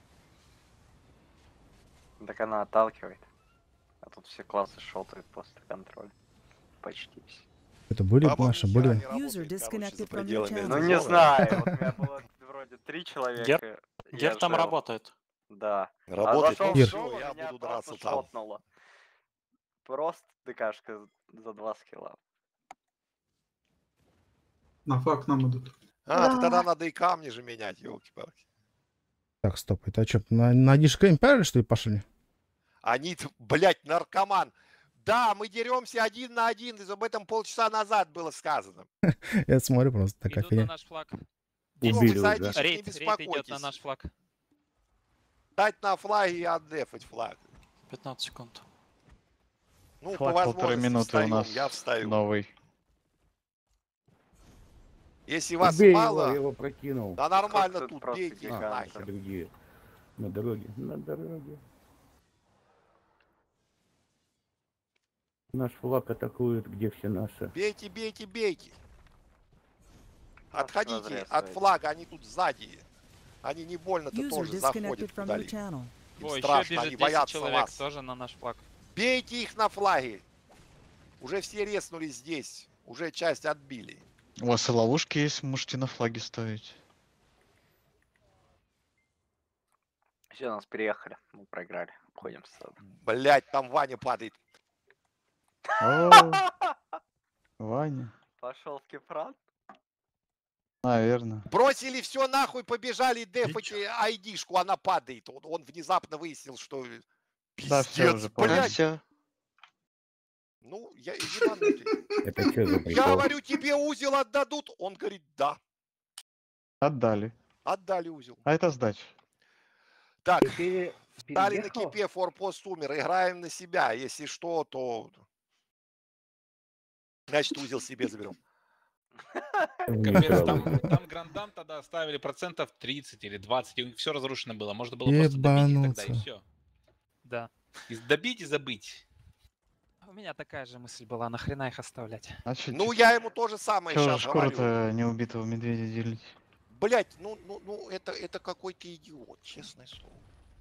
Так она отталкивает. А тут все классы шотают после контроля. Почти все. Это были Баба наши, Миша были. не работает, User короче, disconnected за from your пределами channel. Ну этой не зоны. знаю, вот у меня было вроде 3 человека. Гер там работает. Да. Работает, а зашел ну в всё, зону, я меня буду драться просто там. шотнуло. Просто ДКшка за 2 скилла. На флаг нам идут. Так тогда надо и камни же менять, елки-палки. Так, стоп, это что, на Дишка Империя, что ли, пошли? Они, блядь, наркоман. Да, мы деремся 1 на 1, об этом полчаса назад было сказано. Я смотрю просто, такая Идут на фигня. наш флаг. Убили за уже. Дишек не Рейд идет на беспокойтесь. наш флаг. Стать на флаге и отдефать флаг. 15 секунд. Ну, по Флаг 1,5 возможности минуты у встаем, нас я встаю. новый. Если вас Убей мало, его, я его прокинул. да нормально Тут тут, просто бейте их гигант. нахер. Другие. На дороге, на дороге. Наш флаг атакует, где все наши. Бейте, бейте, бейте. Отходите разрез от стоит. флага, они тут сзади. Они не больно-то User тоже заходят disconnected from your вдали. channel. Им О, еще страшно, бежит они 10 боятся человек, вас. тоже на наш флаг. Бейте их на флаге. Уже все резнулись здесь. Уже часть отбили. У вас и ловушки есть, можете на флаге ставить. Все, нас переехали. Мы проиграли. Уходим с сада. Блять, там Ваня падает. О, Ваня. Пошел в кефран. Наверное. Бросили все нахуй, побежали дефать айдишку, она падает. Он внезапно выяснил, что Да, все пиздец, уже блядь. Все. Ну, я ебанутый. Это что за Я прикол? говорю, тебе узел отдадут? Он говорит, да. Отдали. Отдали узел. А это сдача. Так, Теперь встали на переехал? кипе, форпост умер. Играем на себя. Если что, то... Значит, узел себе заберем. Капец, Там грандам тогда оставили процентов 30 или 20, и все разрушено было. Можно было просто добить и тогда, и Ебануться. все. Да. Добить и забыть. У меня такая же мысль была, нахрена их оставлять. А чё, Ну, я ему то же самое чё сейчас говорю. шкуру-то неубитого медведя делить? Блять, ну, это какой-то идиот, честное слово.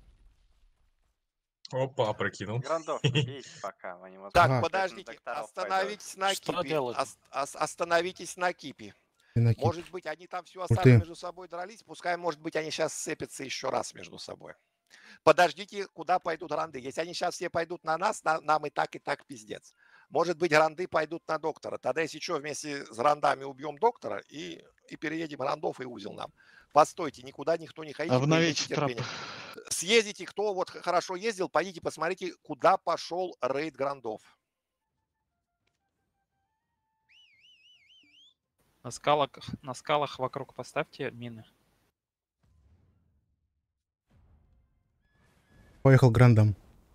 Опа, прокинул. Грандов не бейте пока. Они, возможно, Так, Ага. подождите, докторов остановитесь на Что кипе. делать? Остановитесь на кипе. И на кип. Может быть, они там всю Ух ты. осаду между собой дрались, пускай, может быть, они сейчас сцепятся еще раз между собой. Подождите, куда пойдут гранды. Если они сейчас все пойдут на нас, нам и так пиздец. Может быть, гранды пойдут на доктора. Тогда, если что, вместе с грандами убьем доктора и переедем грандов и узел нам. Постойте, никуда никто не ходите. Обновите проявите трап. терпение. Съездите, кто вот хорошо ездил, пойдите посмотрите, куда пошел рейд грандов. На скалах вокруг поставьте мины. Поехал Грандом.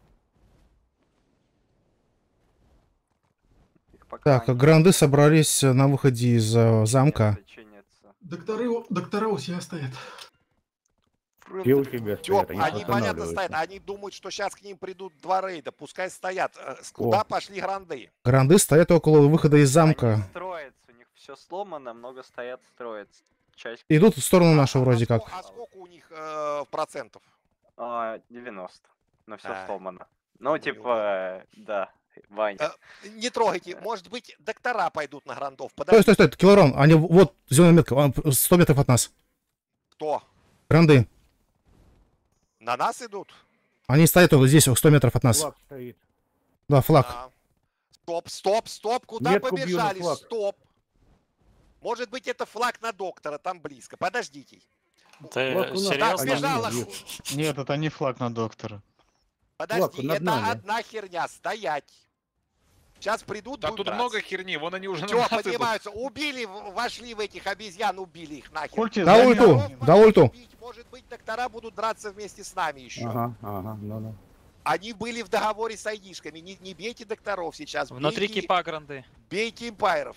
Так, гранды собрались на выходе из замка. Доктора у себя стоят. Все у тебя Тёп, стоят, они они понятно восстанавливаются. стоят, они думают, что сейчас к ним придут два рейда, пускай стоят. Куда О. пошли гранды? Гранды стоят около выхода из замка. строятся, у них все сломано, много стоят, строятся. Часть... Идут в сторону нашу вроде как. А сколько у них процентов? 90. Но все А. сломано. Ну, типа, да, Ваня. Не трогайте, может быть, доктора пойдут на грандов. Стой, Подождите, стой, стой, Киллерон, они вот, зеленая метка, 100 метров от нас. кто? Гранды. На нас идут? Они стоят вот здесь, 100 метров от нас. Флаг стоит. Да, флаг. А. Стоп, стоп, стоп, куда Метку бью на побежали? флаг. Стоп. Может быть, это флаг на доктора, там близко. Подождите. Ты Флаг у нас. Так, серьезно? бежала. Нет, это не флаг на доктора. Подожди, над это нами. одна херня, стоять. Сейчас придут, Да будут тут драться. много херни, вон они уже на Всё, нас идут. поднимаются. Убили, вошли в этих обезьян, убили их нахер. Культи, Да за ульту, ним. да ульту. Может быть, доктора будут драться вместе с нами еще. Ага, ну. Они были в договоре с айдишками. Не бейте докторов сейчас. Внутри бейте, кипа гранды. бейте импайров.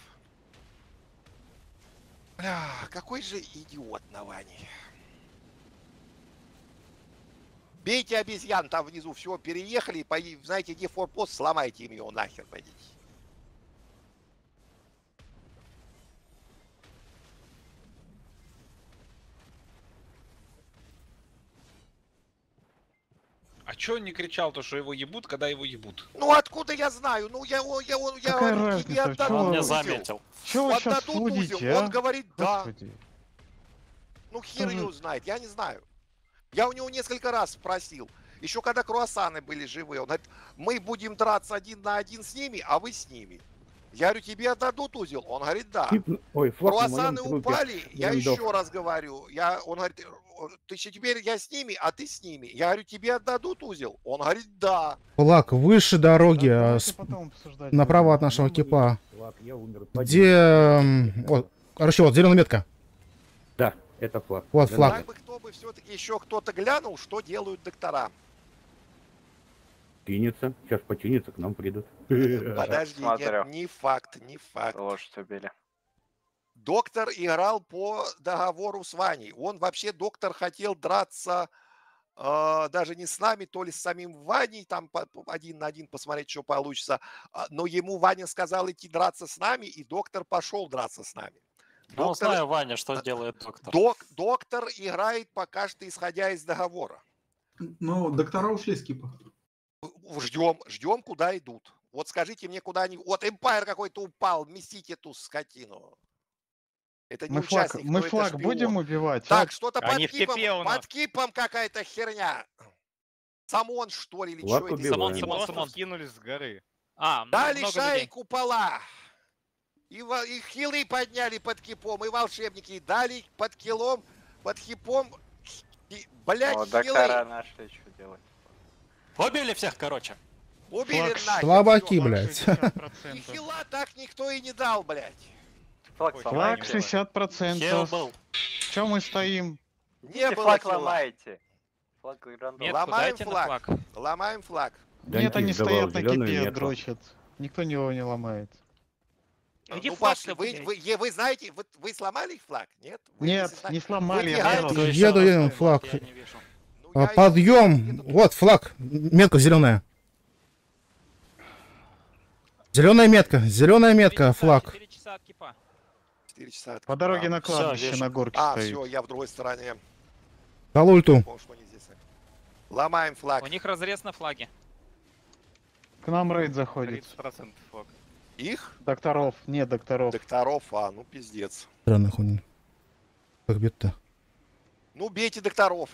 Бля, какой же идиот на Ване. Бейте обезьян там внизу. Все, переехали. Знаете, где форпост, сломайте им его нахер, пойдите. А чё он не кричал, то что его ебут, когда его ебут? Ну откуда я знаю? Ну я Какая говорю, тебе разница, отдадут чего Он вы- не узел. заметил. Чего вы сейчас Отдадут судите, узел. а? Он говорит да. Господи. Ну хер Что его же- знает, я не знаю. Я у него несколько раз спросил. Еще когда круассаны были живые, он говорит, мы будем драться 1 на 1 с ними, а вы с ними. Я говорю, тебе отдадут узел? Он говорит, да. Ой, флаг на моем Круассаны трупе. упали, я Лендов. еще раз говорю. Он говорит, ты теперь я с ними, а ты с ними. Я говорю, тебе отдадут узел? Он говорит, да. Флаг выше дороги, Давайте потом обсуждать. направо от нашего кипа. Флаг, я умер. Где... Вот, короче, вот, зеленая метка. Да, это флаг. Вот Так флаг. бы кто бы все-таки еще кто-то глянул, что делают доктора. Чинится. Сейчас починится, к нам придут. Подожди, Смотрю. нет, не факт, не факт. Лошадь убили. Доктор играл по договору с Ваней. Он вообще, доктор, хотел драться даже не с нами, то ли с самим Ваней, там один на один посмотреть, что получится. Но ему Ваня сказал идти драться с нами, и доктор пошел драться с нами. Ну, знаю, Ваня, что делает доктор. Доктор играет пока что исходя из договора. Ну, доктора ушли с кипа. Ждем, куда идут. Вот скажите мне, куда они... Вот Эмпайр какой-то упал, месите эту скотину. Это не участник, мы но флаг это шпион. будем убивать? Так, что-то Они под в кипе у нас. под кипом какая-то херня. Самон, что ли, или Флаг что это? убиваем. Просто скинулись с горы. Дали много шай людей. купола. И хилы подняли под кипом, и волшебники. И дали под килом, под хипом. Блять, Вот хилы. доктора нашли, что делать. Убили всех, короче. Убили нахер. Слабаки, всё. блядь. И хила так никто и не дал, блядь. Флаг Флаг сломаете. 60%. Хел был. Чё мы стоим? Не было Флаг хила. ломаете. Флаг грандов. Метку Ломаем дайте на флаг. Ломаем флаг. Нет, они Дантик стоят давал на зелёную кипе, метку. дрочат. Никто его не ломает. Где Ну, флаг-то, пошли, вы блядь? знаете, вы сломали их флаг? Нет? Вы Нет, зна- не сломали, я бегаете? просто- Еду, флаг. Я не вижу. Ну, я Подъем! Вот флаг. Метка зеленая. Зеленая метка, флаг. 4 часа от кипа. 4 часа. По дороге на Всё, кладбище вижу. на горке А, стоит. все, я в другой стороне. Дал ульту. Помню, что они здесь. Ломаем флаг. У них разрез на флаге. К нам рейд заходит. 30% флаг. Их? Докторов, нет докторов. Докторов, ну пиздец. Странная хуйня. Как бьет-то? Ну, бейте докторов.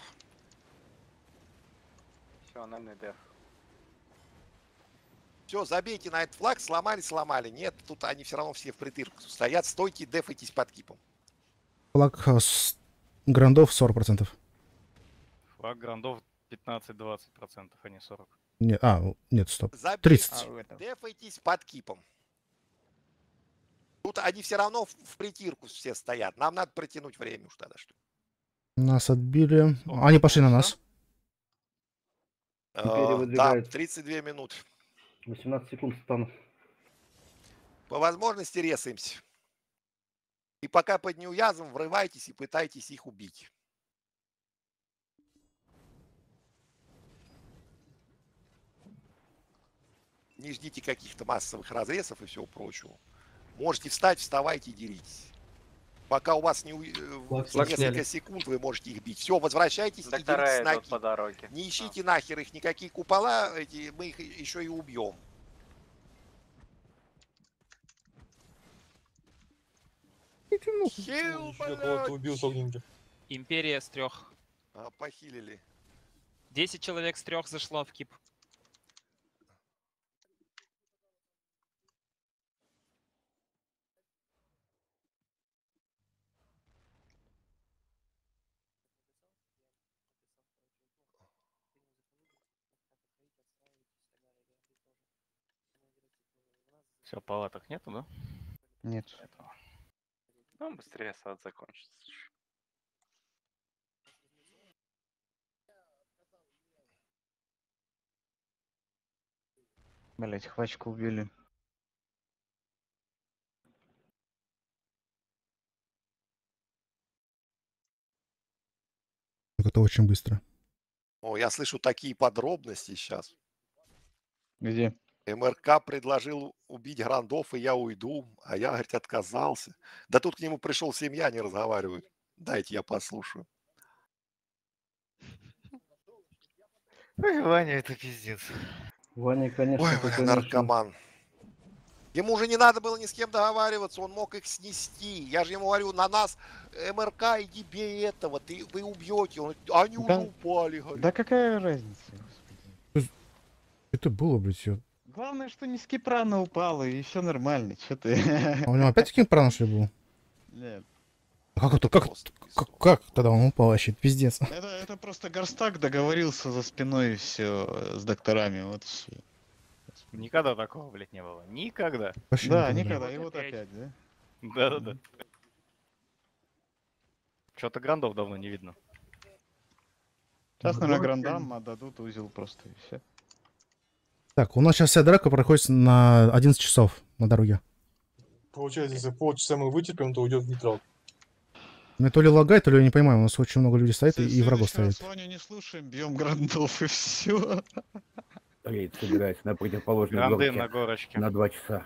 Все, нормальный деф. Все, забейте на этот флаг, сломали. Нет, тут они все равно все в притырку стоят. Стойте, дефайтесь под кипом. Флаг с грандов 40%. Флаг грандов 15-20%, а не 40%. Нет, стоп. Забейте, 30. дефайтесь под кипом. Тут они все равно в притирку все стоят. Нам надо протянуть время уж тогда, что ли. Нас отбили. Они пошли на нас. Да, выдвигаются. 32 минуты. 18 секунд стану. По возможности резаемся. И пока под неуязом врывайтесь и пытайтесь их убить. Не ждите каких-то массовых разрезов и всего прочего. Можете встать, вставайте и деритесь. Пока у вас не несколько секунд, вы можете их бить. Все, возвращайтесь Доктора и деритесь на идут по дороге. Не ищите нахер их никакие купола, мы их еще и убьем. Хил, блядь. Империя с 3. Похилили. 10 человек с 3 зашло в кип. Все, палаток нету, да? Нет. Ну, быстрее сад закончится. Блять, хвачку убили. Это очень быстро. О, я слышу такие подробности сейчас. Где? МРК предложил убить Грандов, и я уйду, а я, говорит, отказался. Да тут к нему пришел семья, не разговаривают. Дайте я послушаю. Ой, Ваня, это пиздец. Ваня, конечно, Ой, такой наркоман. Ему уже не надо было ни с кем договариваться, он мог их снести. Я же ему говорю, на нас МРК, иди бей этого, вы убьете. Он, они Да- уже упали, говорит. Да какая разница? Это было, блядь, я... Главное, что не с Кипрана упало, и все нормально. Че ты? А у него опять таким проношли был? Нет. Как тогда он упал вообще? Пиздец. Это просто Горстак договорился за спиной все с докторами. Вот все. Никогда такого, блядь, не было. Никогда. Вообще Да, никогда. никогда. И вот опять, да? Да-да-да. Что-то грандов давно не видно. Сейчас, наверное, грандам отдадут узел просто и все. Так, у нас сейчас вся драка проходит на 11 часов на дороге. Получается, если полчаса мы вытерпим, то уйдет в нейтрал. Мне то ли лагает, то ли я не понимаю. У нас очень много людей стоит и врагов стоит. Ваню не слушаем, бьем грандов и все. Рейд собирается на противоположной Гранды горке на горочке. на 2 часа.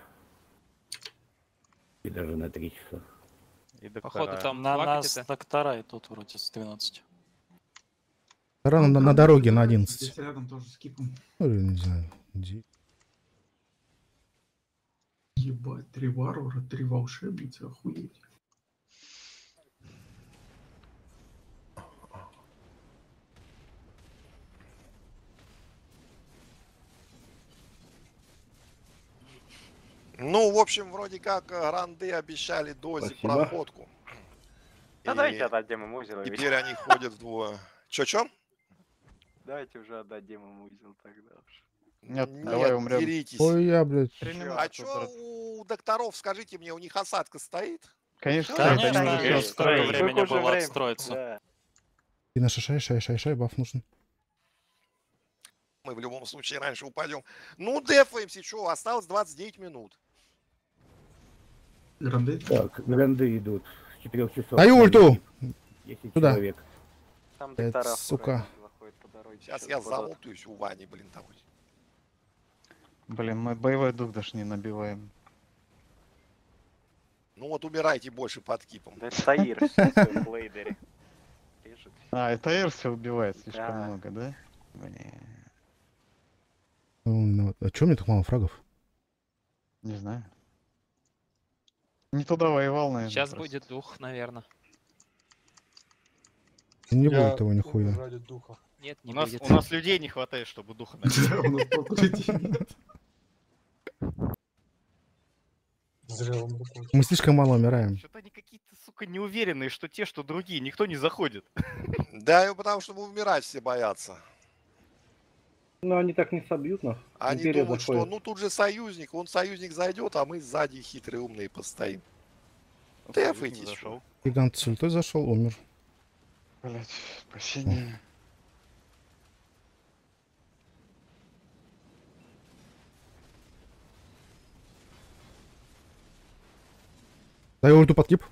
И даже на 3 часа. И Походу там На два нас где-то. доктора идут вроде с 12. Рано на дороге на 11. Здесь рядом тоже с кипом. Ну, не знаю. Ебать, 3 варвара, 3 волшебницы, охуеть. Ну, в общем, вроде как гранды обещали дозик Спасибо. проходку. Да И давайте отдадим ему узел. теперь они ходят вдвое. Чё? Давайте уже отдадим ему узел тогда уж. Нет, давай умрем. деритесь. Ой, я, блядь. А чё у докторов, скажите мне, у них осадка стоит? Конечно, Конечно, это не конечно. всё. Сколько Сколько времени уже было время? отстроиться. Да. И на шай, баф нужен. Мы в любом случае раньше упадем. Ну, дефаемся, чё, осталось 29 минут. Гранды? Так, гранды идут с 4 часов. Даю ульту! 10 Туда. человек. Там Блядь, доктора сука. аккуратненько заходят по дороге. Сейчас Щас я будут. замутаюсь у Вани, блин, такой. Блин, мы боевой дух даже не набиваем. Ну вот умирайте больше под кипом. Да это Таир в своем блейдере. Режет. А, это Эйр все убивает слишком Да. много, да? Блин, Ну, а чё мне так мало фрагов? не знаю. Не туда воевал, наверное. Сейчас просто. будет дух, наверное. Не будет его нихуя. Ради духа. Нет, У не нас, будет. у нас людей не хватает, чтобы духа набить. Да, у нас только людей нет. Зря он такой. Мы слишком мало умираем. Что-то они какие-то, сука, неуверенные, что те, что другие. Никто не заходит. Да, и потому что умирать все боятся. Ну, они так не собьют, нах. Они Империя думают, что заходит. ну тут же союзник, он союзник зайдет, а мы сзади хитрые умные постоим. Дефайтесь. Зашел. Гигант с ультой зашел, умер. Блять, спасение. Дай ульту под кип.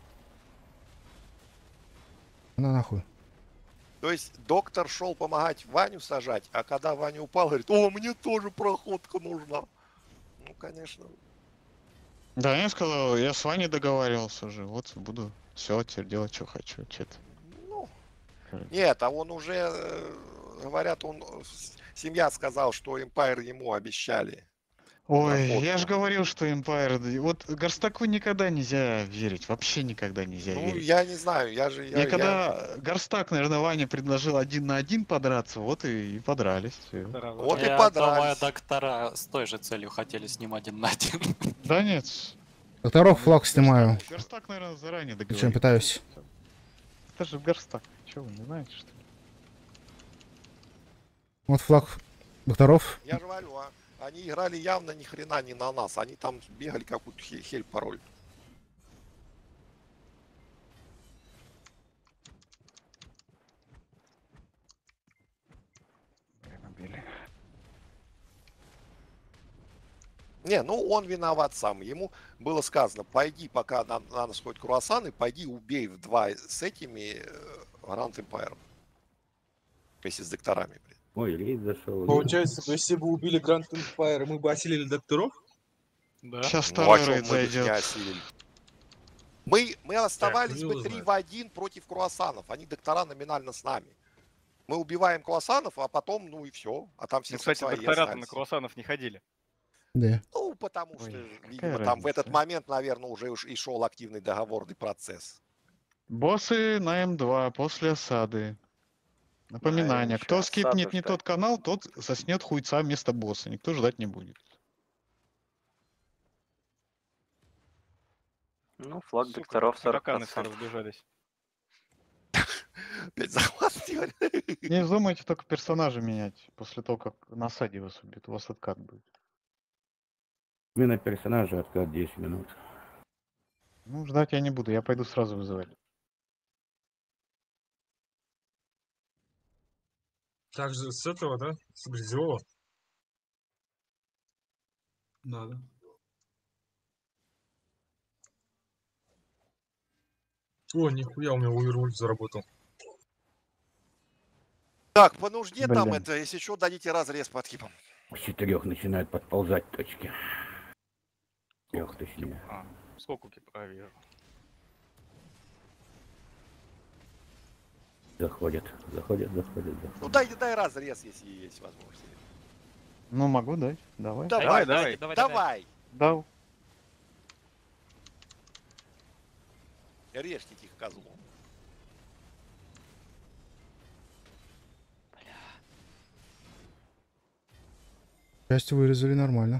На нахуй. То есть доктор шел помогать Ваню сажать, а когда Ваня упал, говорит, о, мне тоже проходка нужна. Ну, конечно. Да, я сказал, я с Ваней договаривался уже. Вот буду все теперь делать, что хочу. Че-то. Ну, нет, а он уже, говорят, семья сказал, что Empire ему обещали. Ой, проходку. я же говорил, что Empire... Вот Горстаку никогда нельзя верить. Вообще никогда нельзя Ну, верить. я не знаю, я Когда Горстак, наверное, Ване предложил 1 на 1 подраться, вот и подрались. всё. Вот и Я подрались. думаю, доктора с той же целью хотели с ним 1 на 1. Да нет. Докторов флаг снимаю. Горстак, наверное, заранее договорился. Зачем пытаюсь? Это же Горстак. Че, вы не знаете, что ли? Вот флаг докторов. Я же говорю, они играли явно ни хрена не на нас. Они там бегали какую-то хель пароль. Не, ну он виноват сам. Ему было сказано, пойди, пока на нас ходят круассаны, пойди убей в 2 с этими Grand Empire. Вместе с докторами, блин. Ой, рейд зашел. Получается, если бы убили Grand Empire, мы бы осилили докторов? Да. Сейчас Ну, а второй чё рейд мы их не зайдет. осилили? Мы оставались Так, бы ну, 3 знает. в 1 против круассанов. Они доктора номинально с нами. Мы убиваем круассанов, а потом, ну и все. А там все Ну, кстати, свои доктора на остались. круассанов не ходили. Да. Ну, потому что, Ой, видимо, какая там в этот разница? момент, наверное, уже и шел активный договорный процесс. Боссы на М2 после осады. Напоминание, ещё кто скипнет осаду не ждать. тот канал, тот заснет хуйца вместо босса. Никто ждать не будет. Ну, флаг докторов 40%. все разбежались. Опять захват сделали. Не вздумайте только персонажа менять после того, как на саде вас убьют. У вас откат будет. Смена персонажа, откат 10 минут. Ну, ждать я не буду, я пойду сразу вызывать. Так же с этого, да? С Грязевого? Да, да. О, нихуя, у меня Уирвульф заработал. Так, по нужде там Блин. это, если что, дадите разрез под хипом. С 4 начинают подползать точки. 3 точнее. Сколько кипа вижу? Заходят. Ну дай разрез, если есть возможность. Ну, могу дать. Давай. Давай. Дал. Режьте этих козлов. Часть вырезали нормально.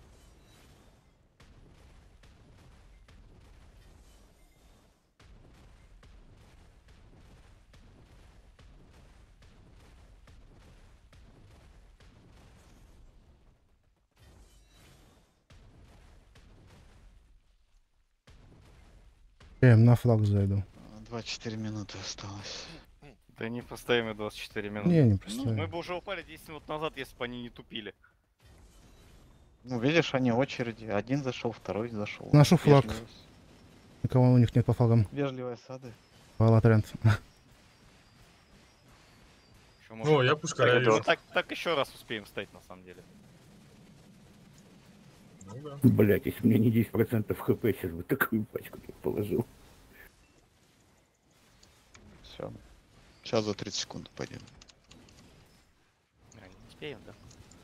Я им на флаг зайду. 24 минуты осталось. Да не поставим 24 минуты. Не Ну, поставим. мы бы уже упали 10 минут назад, если бы они не тупили. Ну, видишь, они очереди. Один зашел, второй зашел. Нашу флаг. Вежливость. Никого у них нет по флагам. Вежливые сады. Пала тренд. О, я пускай вижу. Так еще раз успеем встать, на самом деле. Ну да. Блять, если мне не 10% хп, сейчас бы такую пачку тут положил. Все. Сейчас за 30 секунд пойдем. Не успеем, да?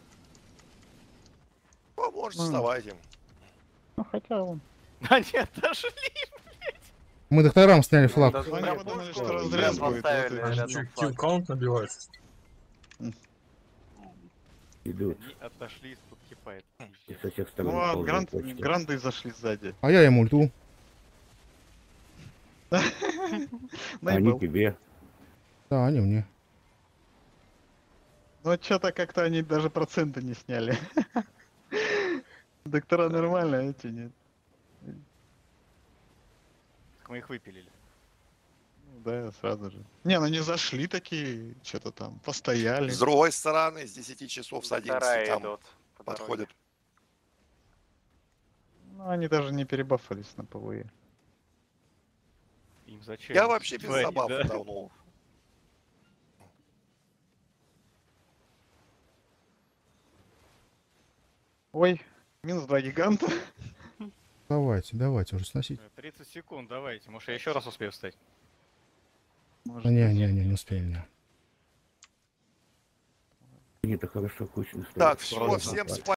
Можете вставать им. Ну, хотя он. А нет, дошли! Мы докторам сняли флаг. Они подумали, что разрез будет. Килл-каунт набивается. Идут. Они отошли, тут кипает. И со всех сторон. Ну, а ползают точки. гранды зашли сзади. А я им ульту. Они тебе. Да, они мне. Ну, что-то как-то они даже проценты не сняли. Доктора нормально, а эти нет. Так мы их выпилили. Ну, да, сразу же. Не, ну не зашли такие, что-то там, постояли. С другой стороны, с 10 часов, с 11 Доктора там идут по подходят. Ну, они даже не перебафались на ПВЕ. Им зачем? Я вообще без Твои, забав да? давно. Ой, минус 2 гиганта. Давайте уже сносить. 30 секунд, давайте. Может, я еще раз успею встать? Не успеем. Не. Они-то хорошо кучно стоят. Так, все, всем спасибо.